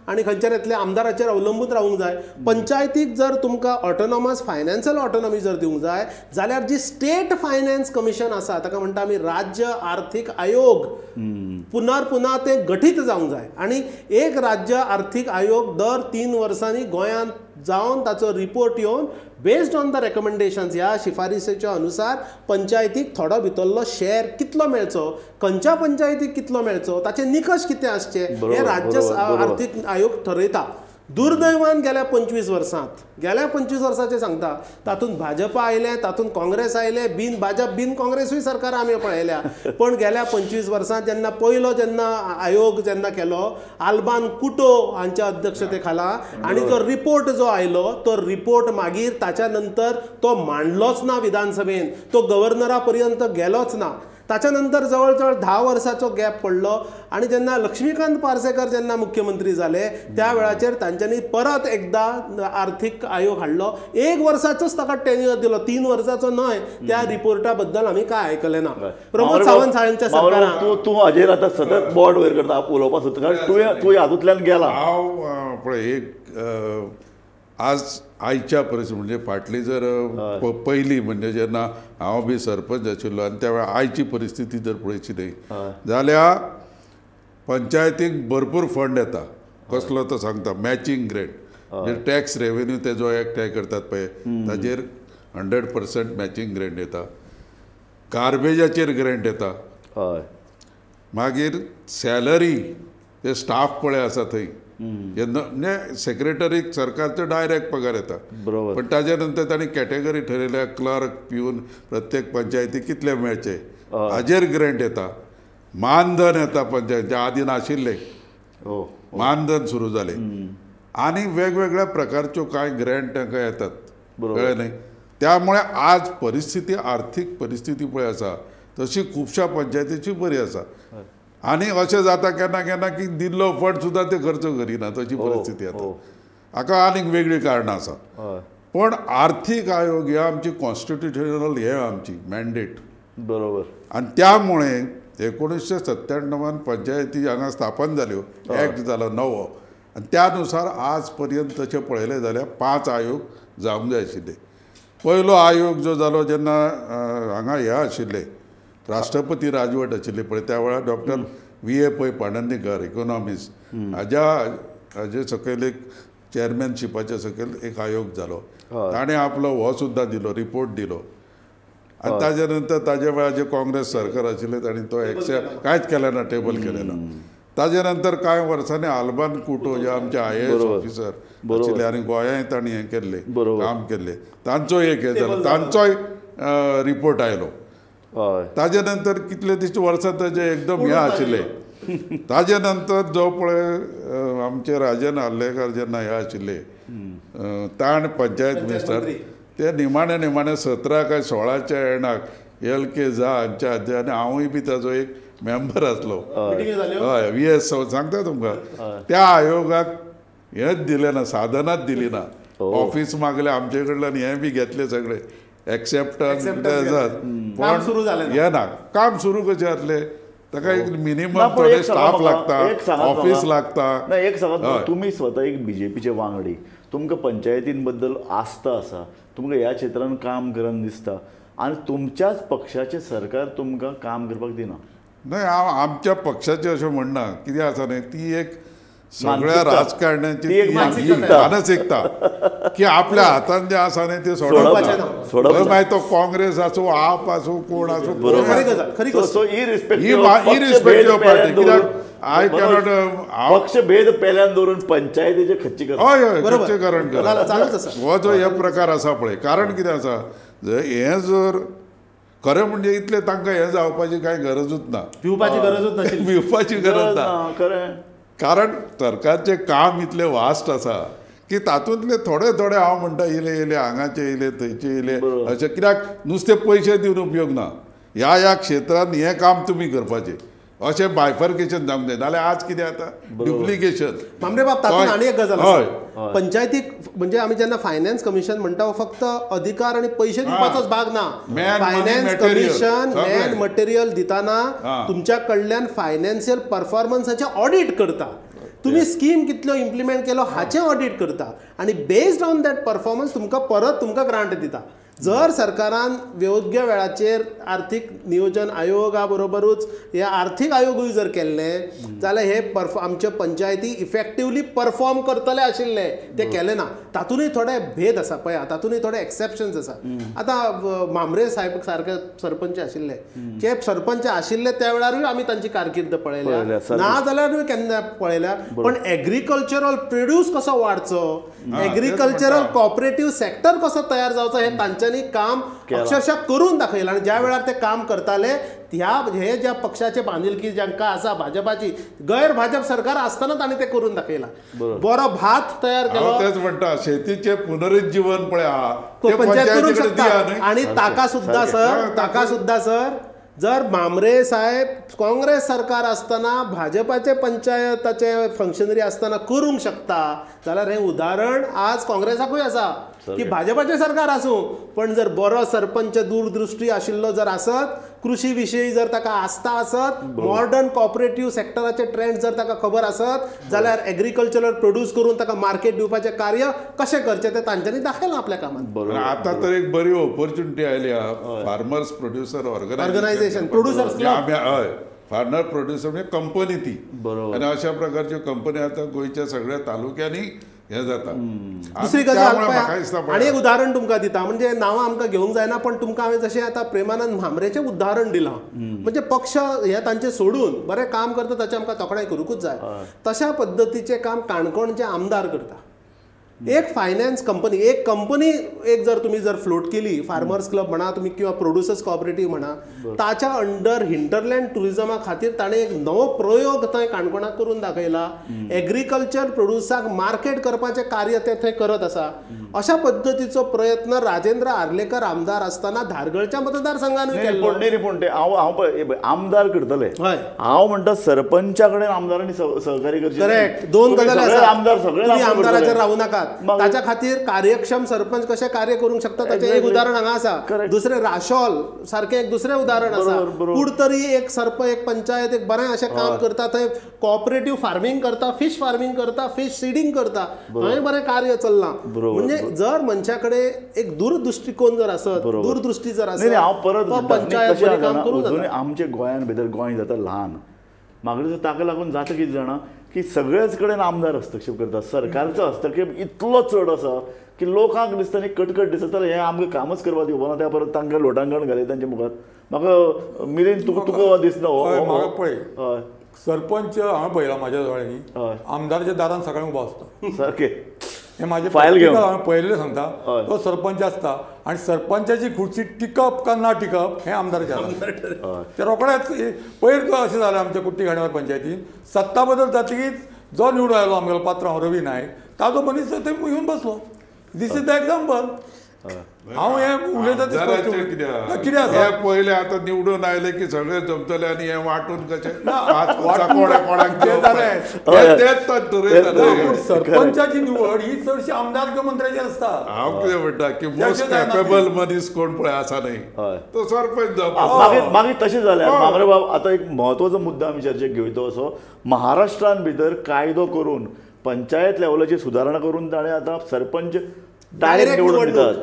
आनी खंयच्यातल्या आमदाराचेर अवलंबून रावूंक जाय. पंचायतीक जर तुमकां ऑटोनॉमस फायनान्शियल ऑटोनॉमी जर दिवंक जाय जाल्यार जी स्टेट फायनान्स कमिशन आसा ताका म्हणटा आमी राज्य आर्थीक आयोग पुन्हा ते गठीत जावंक जाय. आनी एक राज्य आर्थीक आयोग दर 3 वर्सांनी गोंयांत जावन ताचो रिपोर्ट येवन बेस्ड ऑन द रेकमेंडेशन्स ह्या शिफारसीच्या अनुसार पंचायतीक थोडो भितरलो शेअर कितलो मेळचो, खंयच्या पंचायतीक कितलो मेळचो, ताचे निकश कितें आसचे हे राज्य आर्थीक आयोग ठरयता. दुर्दैवान गेल्या 25 वर्सांचे सांगता तातूंत भाजपा आयले, तातूंत काँग्रेस आयले, भाजप बिन काँग्रेसूय सरकार आमी पळयल्या. पण गेल्या 25 वर्सांत जेन्ना आयोग केलो आल्बान कुटो हांच्या अध्यक्षते खाला आनी जो रिपोर्ट जो आयलो तो रिपोर्ट मागीर ताच्या नंतर तो मांडलोच ना विधानसभेन, तो गव्हर्नरा पर्यंत गेलोच ना. ताच्या नंतर जवळ जवळ 10 वर्सांचो गॅप पडलो आनी जेन्ना लक्ष्मीकांत पार्सेकर जेन्ना मुख्यमंत्री जाले त्या वेळाचेर तांच्यांनी परत एकदा आर्थीक आयोग हाडलो. 1 वर्साचोच ताका टेन्युअर दिलो, 3 वर्साचो न्हय. त्या रिपोर्टा बद्दल आमी काय आयकलें ना. प्रमोद सावंत हांच्या सरकारान तूं हाजेर आतां सतत बोर्ड वयर करता, उलोवपाक सोदता कारण तूं हातूंतल्यान गेला. हांव पळय एक आज आयच्या परिस्थिती म्हणजे फाटली जर पयलीं म्हणजे जेन्ना हांव बी सरपंच आशिल्लो आनी त्या वेळार आयची परिस्थिती जर पळयची न्हय जाल्यार पंचायतीक भरपूर फंड येता. कसलो तो सांगता मॅचींग ग्रेंट म्हणजे टॅक्स रेवेन्यू तेजो एकठांय करतात पळय ताजेर 100% मॅचींग ग्रेंट येता. गार्बेजाचेर ग्रेंट येता. मागीर सॅलरी ते स्टाफ पळय आसा थंय जेन्ना म्हणजे सेक्रेटरीक सरकारचो डायरेक्ट पगार येता. पण ताजे नंतर तांणी कॅटेगरी ठरयल्या क्लर्क पिवन प्रत्येक पंचायतीक कितले मेळचे हाजेर ग्रेंट येता. मानधन येता पंचायत आदी नाशिल्ले मानधन सुरू जाले आनी वेगवेगळ्या प्रकारच्यो कांय ग्रेंट तांकां येतात कळ्ळें न्ही. त्यामुळे आज परिस्थिती आर्थीक परिस्थिती पळय आसा तशी खुबश्या पंचायतीची बरी आसा. आनी अशें जाता केन्ना केन्ना की दिल्लो फंड सुद्दां ते खर्च करिना तशी परिस्थिती येता. हाका आनीक वेगळी कारणां आसा. पण आर्थीक आयोग ही आमची कॉन्स्टिट्युशनल हे आमची मॅन्डेट बरोबर. आनी त्यामुळे 1997 पंचायती हांगा स्थापन जाल्यो, एक्ट जालो नवो आनी त्यानुसार आज पर्यंत तशें पळयलें जाल्यार 5 आयोग जावंक जाय आशिल्ले. पयलो आयोग जो जालो जेन्ना हांगा हे आशिल्ले राष्ट्रपती राजवट आशिल्ली पळय त्या वेळार डॉक्टर V.A. पै पाडन्नेकर इकॉनॉमिस्ट हाजे सकयल एक चेअरमॅनशिपाच्या सकयल एक आयोग जालो. ताणें आपलो हो सुद्दां दिलो रिपोर्ट दिलो आनी ताजे नंतर ताजे वेळार जे काँग्रेस सरकार आशिल्लें ताणें तो एक्सेप्ट कांयच केलें ना, टेबल केलें ना. ताजे नंतर कांय वर्सांनी आल्बान कुटो जे आमचे IAS ऑफिसर आशिल्ले आनी गोंयांत तांणी हें केल्लें काम केल्लें तांचो एक हे जालो, तांचोय रिपोर्ट आयलो. ताजे नंतर कितले दिस वर्सां ताजे एकदम हे आशिल्ले. ताजे नंतर जो पळय आमचे राजन आर्लेकर जेन्ना हे आशिल्ले ताण पंचायत मिनिस्टर ते निमाणे 17 काय 16च्या एंडाक LK झा हांच्या हाती आनी हांवूय बी ताजो एक मेंबर आसलो. हय VS सांगता तुमकां त्या आयोगाक हेंच दिलें ना, साधनाच दिली ना. ऑफिस मागले आमचे कडल्यान हें बी घेतले सगळे एक्सेप्टन्स हे ना. काम सुरू कशें जातले ताका एक मिनिमम थोडे स्टाफ लागता, ऑफिस लागता. एक सांगात तुमी स्वता एक BJPचे वांगडी, तुमकां पंचायतीं बद्दल आस्था आसा, तुमकां ह्या क्षेत्रांत काम करन दिसता आनी तुमच्याच पक्षाचें सरकार तुमकां काम करपाक दिना. न्हय हांव आमच्या पक्षाचें अशें म्हणना. कितें आसा न्हय ती एक सगळ्या राजकारण्याची मानसिकता की आपल्या हातान जे आसा न्हय ते सोडप. मागीर तो काँग्रेस आसूं आप आसूं कोण आसूं इरिस्पेक्टिव्ह पार्टी. कित्याक आय कॅनॉट पक्षभेद पेल्यान दवरून पंचायतीचे खच्चीकरण खच्चीकरण करप हो जो हे प्रकार आसा पळय. कारण कितें आसा हें जर खरें म्हणजे इतलें तांकां हें जावपाची कांय गरजूच ना, भिवपाची गरज ना. कारण सरकारचें काम इतलें वास्ट आसा की तातूंतले थोडे हांव म्हणटा इले हांगाचे इले थंयचे इले अशें. कित्याक नुस्ते पयशे दिवन उपयोग ना. ह्या क्षेत्रांत हें काम तुमी करपाचें अशें बायफर्केशन जावंक जाय. नाल्यार आज कितें जाता डुप्लिकेशन. मामरे बाब तातूंत आनी एक गजाल आसा. पंचायतीक म्हणजे आमी जेन्ना फायनान्स कमिशन म्हणटा फक्त अधिकार आनी पयशे दिवपाचोच भाग ना. फायनान्स कमिशन मॅन मटेरियल दिताना तुमच्या कडल्यान फायनान्शियल परफॉर्मन्साचें ऑडिट करता. तुम्ही स्कीम कितल्यो इम्प्लिमेंट केलो हाचें ऑडिट करता आनी बेस्ड ऑन दॅट परफॉर्मन्स तुमकां ग्रांट दिता. जर सरकारान योग्य वेळाचेर आर्थीक नियोजन आयोगा बरोबरूच हे आर्थीक आयोगूय जर केल्लें जाल्यार हे आमचे पंचायती इफेक्टिवली परफॉर्म करतले आशिल्ले, ते केले ना. तातूंतय थोडे भेद आसा पळय, तातूंतय थोडे एक्सेप्शन्स आसा. आतां मांबरे साहेब सारके सरपंच आशिल्ले, जे सरपंच आशिल्ले त्या वेळारूय आमी तांची कारकीर्द पळयल्या, ना जाल्यारूय केन्ना पळयल्या. पण एग्रीकल्चरल प्रोड्यूस कसो वाडचो, एग्रीकल्चरल कॉपरेटिव्ह सेक्टर कसो तयार जावचो, हे तांच्यांनी काम अक्षरशः करून दाखयलां. आणि ज्या वेळार ते काम करताले हे ज्या पक्षाचे बांधिलकी जांकां आसा भाजपाची, गैर भाजप सरकार आसतना तांणी ते करून दाखयलां. बरो भात तयार केलो, तेच म्हणटा शेतीचे पुनरुज्जीवन पळय आहा ते पंचायत करूंक पंचायतीकडे शकता. दिया न्हय. आणि ताका सुद्धा सर जर मांबरे साहेब काँग्रेस सरकार असताना भाजपाचे पंचायताचे फंक्शनरी असताना करूंक शकता, जाल्यार हे उदाहरण आज काँग्रेसाकूय आसा की भाजपाचे सरकार आसूं पण जर बरो सरपंच दूरदृष्टी आशिल्लो जर आसत, कृषी विशयी जर ताका आस्था आसत, मॉडर्न कॉपरेटिव्ह सेक्टराचे ट्रेंड जर ताका खबर आसत, जाल्यार एग्रीकल्चरल प्रोड्यूस करून ताका मार्केट दिवपाचे कार्य कशें करचें तें तांच्यांनी दाखयलां आपल्या कामात. आता तर एक बरी ऑपॉर्च्युनिटी आयली आहा फार्मर्स प्रोड्युसर ऑर्गनायझेशन प्रोड्युसर्स हय फार्मर प्रोड्युसर म्हणजे कंपनी ती. आणि अशा प्रकारच्यो कंपनी आता गोंयच्या सगळ्या तालुक्यांनी हे जाता. दुसरी गजाल आणि एक उदाहरण तुमकां दिता, म्हणजे नांवां आमकां घेवंक जायना पण तुमकां हांवें जशें आतां प्रेमानंद भांबरेचें उदाहरण दिलां, म्हणजे पक्ष हे तांचे सोडून बरें काम करता ताचें आमकां तोखणाय करूंकूच जाय. तशा पद्दतीचें काम काणकोणचे आमदार करता. एक फायनान्स कंपनी एक जर तुम्ही जर फ्लोट केली, फार्मर्स क्लब म्हणा तुम्ही किंवा प्रोड्युसर्स कॉपरेटिव्ह म्हणा, ताच्या अंडर हिंटरलँड टुरिझमा खातीर ताणें एक नवो प्रयोग थंय काणकोणाक करून दाखयला. एग्रीकल्चर प्रोड्युसाक मार्केट करपाचें कार्य ते थंय करत आसा. अशा पद्दतीचो प्रयत्न राजेंद्र आर्लेकर आमदार असताना धारगळच्या मतदारसंघानूय केल्लो. पण ते हांव आमदार करतले, हांव म्हणटा सरपंचा कडेन आमदारांनी सहकार्य करचें. करेक्ट, दोन गजाली आसात. आमदार सगळे आमदाराचेर रावूं नाकात. ताच्या खातीर कार्यक्षम सरपंच कशें कार्य करूंक शकता ताचें एक उदाहरण हांगा आसा. दुसरें राशॉल सारकें एक दुसरें उदाहरण आसा. कुडतरी एक पंचायत एक बरें अशें काम करता, थंय कॉपरेटिव्ह फार्मिंग करता, फिश फार्मिंग करता, फिश सीडिंग करता, थंय बरें कार्य चल्लां. म्हणजे जर मनशाकडे एक दूरदृष्टिकोन जर आसत, दूरदृष्टी जर आसत, हांव परत पंचायत बरें काम करूं जाता. आमच्या गोंयान भितर गोंय जाता ल्हान, म्हाका दिसता ताका लागून जाता कितें जाणा की सगळेच कडेन आमदार हस्तक्षेप करतात. सरकारचो हस्तक्षेप इतलो चड आसा की लोकांक दिसता न्ही कटकट दिसता जाल्यार हें आमकां कामच करपाक दिवना, त्या परत तांकां लोटांगण घाली तांच्या मुखार. म्हाका मिलींद तुका दिसना म्हाका पळय सरपंच हांवें पळयला म्हाज्या दोळ्यांनी आमदाराच्या दारान सकाळीं उबो आसता सारकें. हे माझे फायल घेवन हांवें पळयल्लें सांगता. तो सरपंच आसता आनी सरपंचाची खुर्ची टिकप काय ना टिकप हें आमदाराच्या हातांत. ते रोखडेच पयर तो अशें जालें आमच्या कुट्टी घाणेवार पंचायतीन सत्ता बदल जातकीच जो निवडून आयलो आमगेलो पात्रांव रवी नायक, ताजो मनीस थंय येवन बसलो. This is the example. हांव हें उलयता कितें आसा पयले आतां निवडून आयले की सगळे जमतले आनी हें वांटून कशें सरपंचाची निवड ही चडशी आमदार मंत्र्याची आसता. हांव कितें म्हणटा की मोस्ट कॅपेबल मनीस कोण पळय आसा न्हय तो सरपंच मागीर तशें जाल्यार मामरे बाब आतां एक म्हत्वाचो मुद्दो आमी चर्चेक घेवचो असो. महाराष्ट्रान भितर कायदो करून पंचायत लेवलाची सुदारणा करून ताणें आतां सरपंच डायरेक्ट निवडून दितात.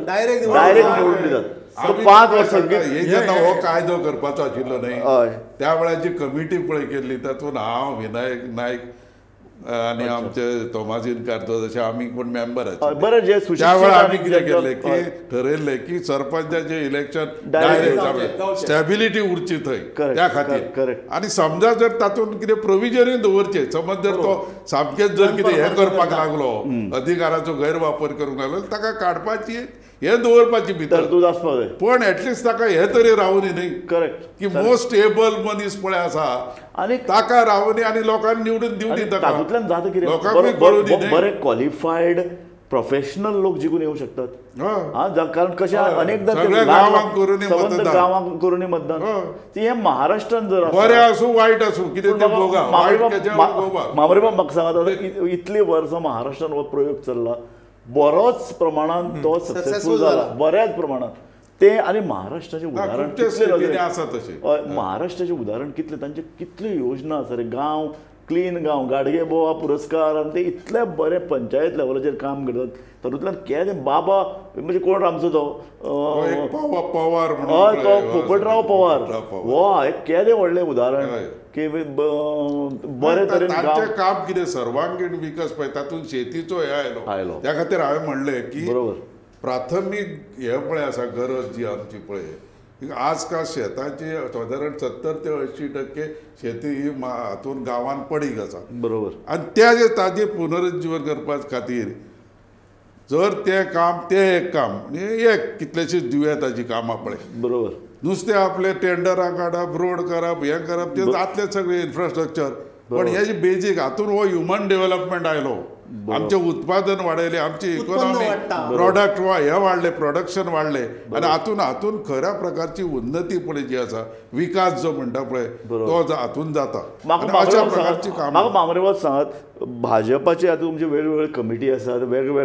5 वर्सां हो कायदो करपाचो आशिल्लो न्हय, त्या वेळाची कमिटी पळय केल्ली तातूंत हांव विनायक नायक आनी आमचे तोमाजीन कारतो जशे आमी कोण मेंबर आशिल्ले. त्या वेळार आमी कितें केल्लें की ठरयल्लें की सरपंचाचें इलेक्शन डायरेक्ट जावचें, स्टॅबिलिटी उरची थंय त्या खातीर. आनी समजा जर तातूंत कितें प्रोविजनूय दवरचें, समज जर तो सामकेंच जर कितें हें करपाक लागलो, अधिकाराचो गैरवापर करूंक लागलो, ताका काडपाची हें दवरपाची भितर पण एटलिस्ट ताका हे तरी रावनी न्ही. करेक्ट की मोस्ट एबल मनीस पळय आसा आनी ताका रावनी आनी लोकांनी निवडून दिवनी ताका. तातूंतल्यान जाता कितें बरे क्वॉलिफायड प्रोफेशनल लोक जिखून येवंक शकतात. कारण कशें अनेकदां गांवांक करून मतदान हें महाराष्ट्रान जर बरें आसूं वायट आसूं कितें मामरे बाब म्हाका सांगात इतलीं वर्सां महाराष्ट्रान हो प्रयोग चल्ला, बरोच प्रमाणात तो सक्सेसफूल जाला बऱ्याच प्रमाणात ते. आणि महाराष्ट्राचे उदाहरण आसा तशें महाराष्ट्राचे उदाहरण कितले तांचे कितल्यो योजना आसा रे. गांव क्लीन गांव गाडगे बोवा पुरस्कार आनी ते इतले बरे पंचायत लेवलाचेर काम करतात तातूंतल्यान केदें बाबा म्हणजे कोण आमचो तो एक पवार हय तो पोपटराव पवार हो एक केदें व्हडलें उदाहरण की बरे तरेन तांचें काम कितें सर्वांगीण विकास पळय तातूंत शेतीचो हे आयलो त्या खातीर हांवें म्हणलें की बरोबर प्राथमीक हे पळय आसा गरज जी आमची पळय आज काल शेताची सादारण 70 ते 80% शेती ही हातून गांवांत पडीक आसा बरोबर आनी ताजें पुनरुज्जीवन करपा खातीर जर ते एक काम एक कितलेशीच दुयेंताची कामां पळय बरोबर नुसतें आपले टेंडरां काडप रोड करप हें करप ते जातलें सगळें इन्फ्रास्ट्रक्चर पण हेजी बेजीक हातून हो ह्युमन डेव्हलपमेंट आयलो आमचें उत्पादन वाडयलें आमची इकॉनॉमी प्रॉडक्ट हे वाडले प्रोडक्शन वाडलें आनी हातून खऱ्या प्रकारची उन्नती पळय जी आसा विकास जो म्हणटा पळय तो हातून जाता अशा प्रकारची कामां म्हाका मामरेवाद सांगात भाजपाचे आतां तुमचे वेगवेगळे कमिटी आसात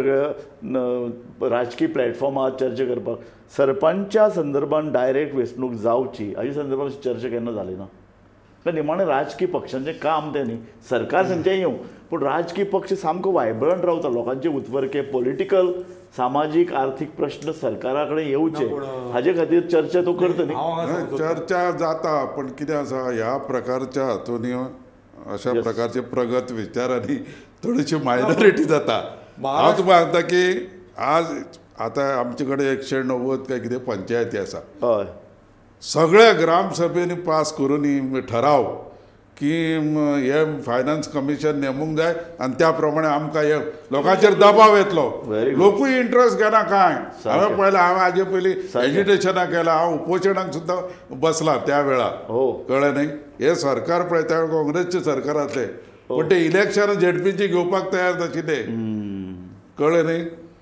वेगवेगळे राजकीय प्लॅटफॉर्मार चर्चा करपाक सरपंचा संदर्भान डायरेक्ट वेंचणूक जावची हाचे संदर्भान चर्चा केन्ना जाली ना निमाणें राजकीय पक्षांचें काम तें न्ही सरकार खंयचें येवं पूण राजकीय पक्ष सामको वायब्रंट रावता लोकांचे उत्वर्के पॉलिटिकल सामाजीक आर्थीक प्रश्न सरकारा कडेन येवचे हाजे खातीर चर्चा तो करता न्ही चर्चा जाता पण कितें आसा ह्या प्रकारच्या हातून अशा प्रकारचे प्रगत विचारांनी थोडीशी मायनॉरिटी जाता हांव तुका सांगता की आज आतां आमचे कडेन 190 काय कितें पंचायती आसा हय सगळ्या ग्रामसभेनी पास करून ठराव की हे फायनान्स कमिशन नेमूंक जाय आनी त्या प्रमाणे आमकां हे लोकांचेर दबाव येतलो लोकूय इंट्रस्ट घेना कांय हांवें पळयलां हाजे पयलीं एजिटेशनाक केलां हांव उपोशणाक सुद्दां बसलां त्या वेळार कळ्ळें न्ही हे सरकार पळय त्या काँग्रेसचें सरकार आसलें पूण ते इलेक्शन झेडपीची घेवपाक तयार नाशिल्ले कळ्ळें न्ही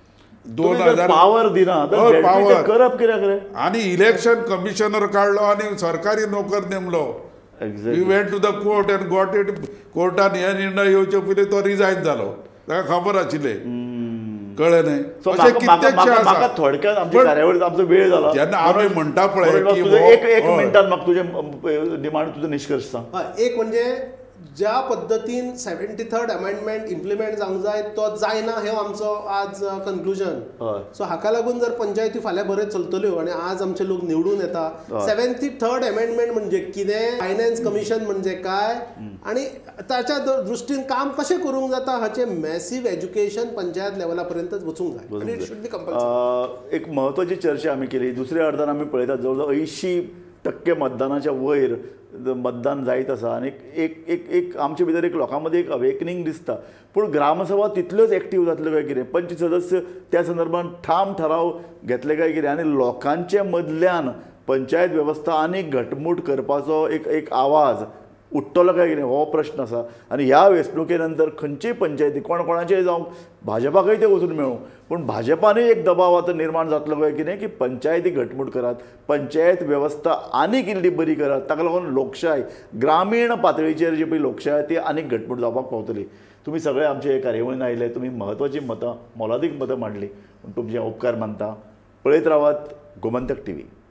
2000 पावर दिना पावर करप कित्याक रे आनी इलेक्शन कमिशनर काडलो आनी सरकारी नोकर नेमलो we went to the court and got it कोर्टान हे निर्णय येवचे पयलीं तो रिजायन जालो ताका खबर आशिल्लें कळ्ळें न्ही अशें कितलेशे आसा थोडक्यात आमची कार्यावळीत आमचो वेळ जाला जेन्ना आमी म्हणटा पळय की एक मिनटान म्हाका तुजें डिमांड तुजो निश्कर्श सांग एक म्हणजे ज्या पद्दतीन 73rd अमेंडमेंट इम्प्लिमेंट जावंक जाय तो जायना हे आमचो आज कन्क्लुजन सो हाका लागून जर पंचायती फाल्यां बरें चलतल्यो आनी आज आमचे लोक निवडून येता 73rd अमेंडमेंट म्हणजे कितें फायनान्स कमिशन म्हणजे काय आनी ताच्या दृश्टीन काम कशें करूंक जाता हाचे मॅसिव्ह एज्युकेशन पंचायत लेवला पर्यंत वचूंक जाय आनी इट शूड बी कंपल्सरी एक म्हत्वाची चर्चा आमी केली दुसऱ्या अर्धान आमी पळयतात जवळ जवळ 80% मतदानाच्या वयर मतदान जायत आसा आनी एक आमचे भितर एक लोकां मदीं एक अवेकनिंग दिसता पूण ग्रामसभा तितल्योच एक्टीव जातल्यो काय कितें 25 सदस्य त्या संदर्भान ठाम ठराव घेतले काय कितें आनी लोकांच्या मदल्यान पंचायत वेवस्था आनीक घटमूट करपाचो एक आवाज उठ्ठलो काय कितें हो प्रश्न आसा आनी ह्या वेंचणुके नंतर खंयचीय पंचायती कोणाचेय जावं भाजपाकय ते वचून मेळूं पूण भाजपानूय एक दबाव आतां निर्माण जातलो काय कितें की पंचायती घटमूट करात पंचायत वेवस्था आनीक इल्ली बरी करात ताका लागून लोकशाय ग्रामीण पातळीचेर जी पळय लोकशाय ती आनीक घटमूट जावपाक पावतली तुमी सगळे आमचे कार्यावळीन आयले तुमी म्हत्वाची मतां मोलादीक मतां मांडली पूण तुमचे उपकार मानता पळयत रावात गोमंतक TV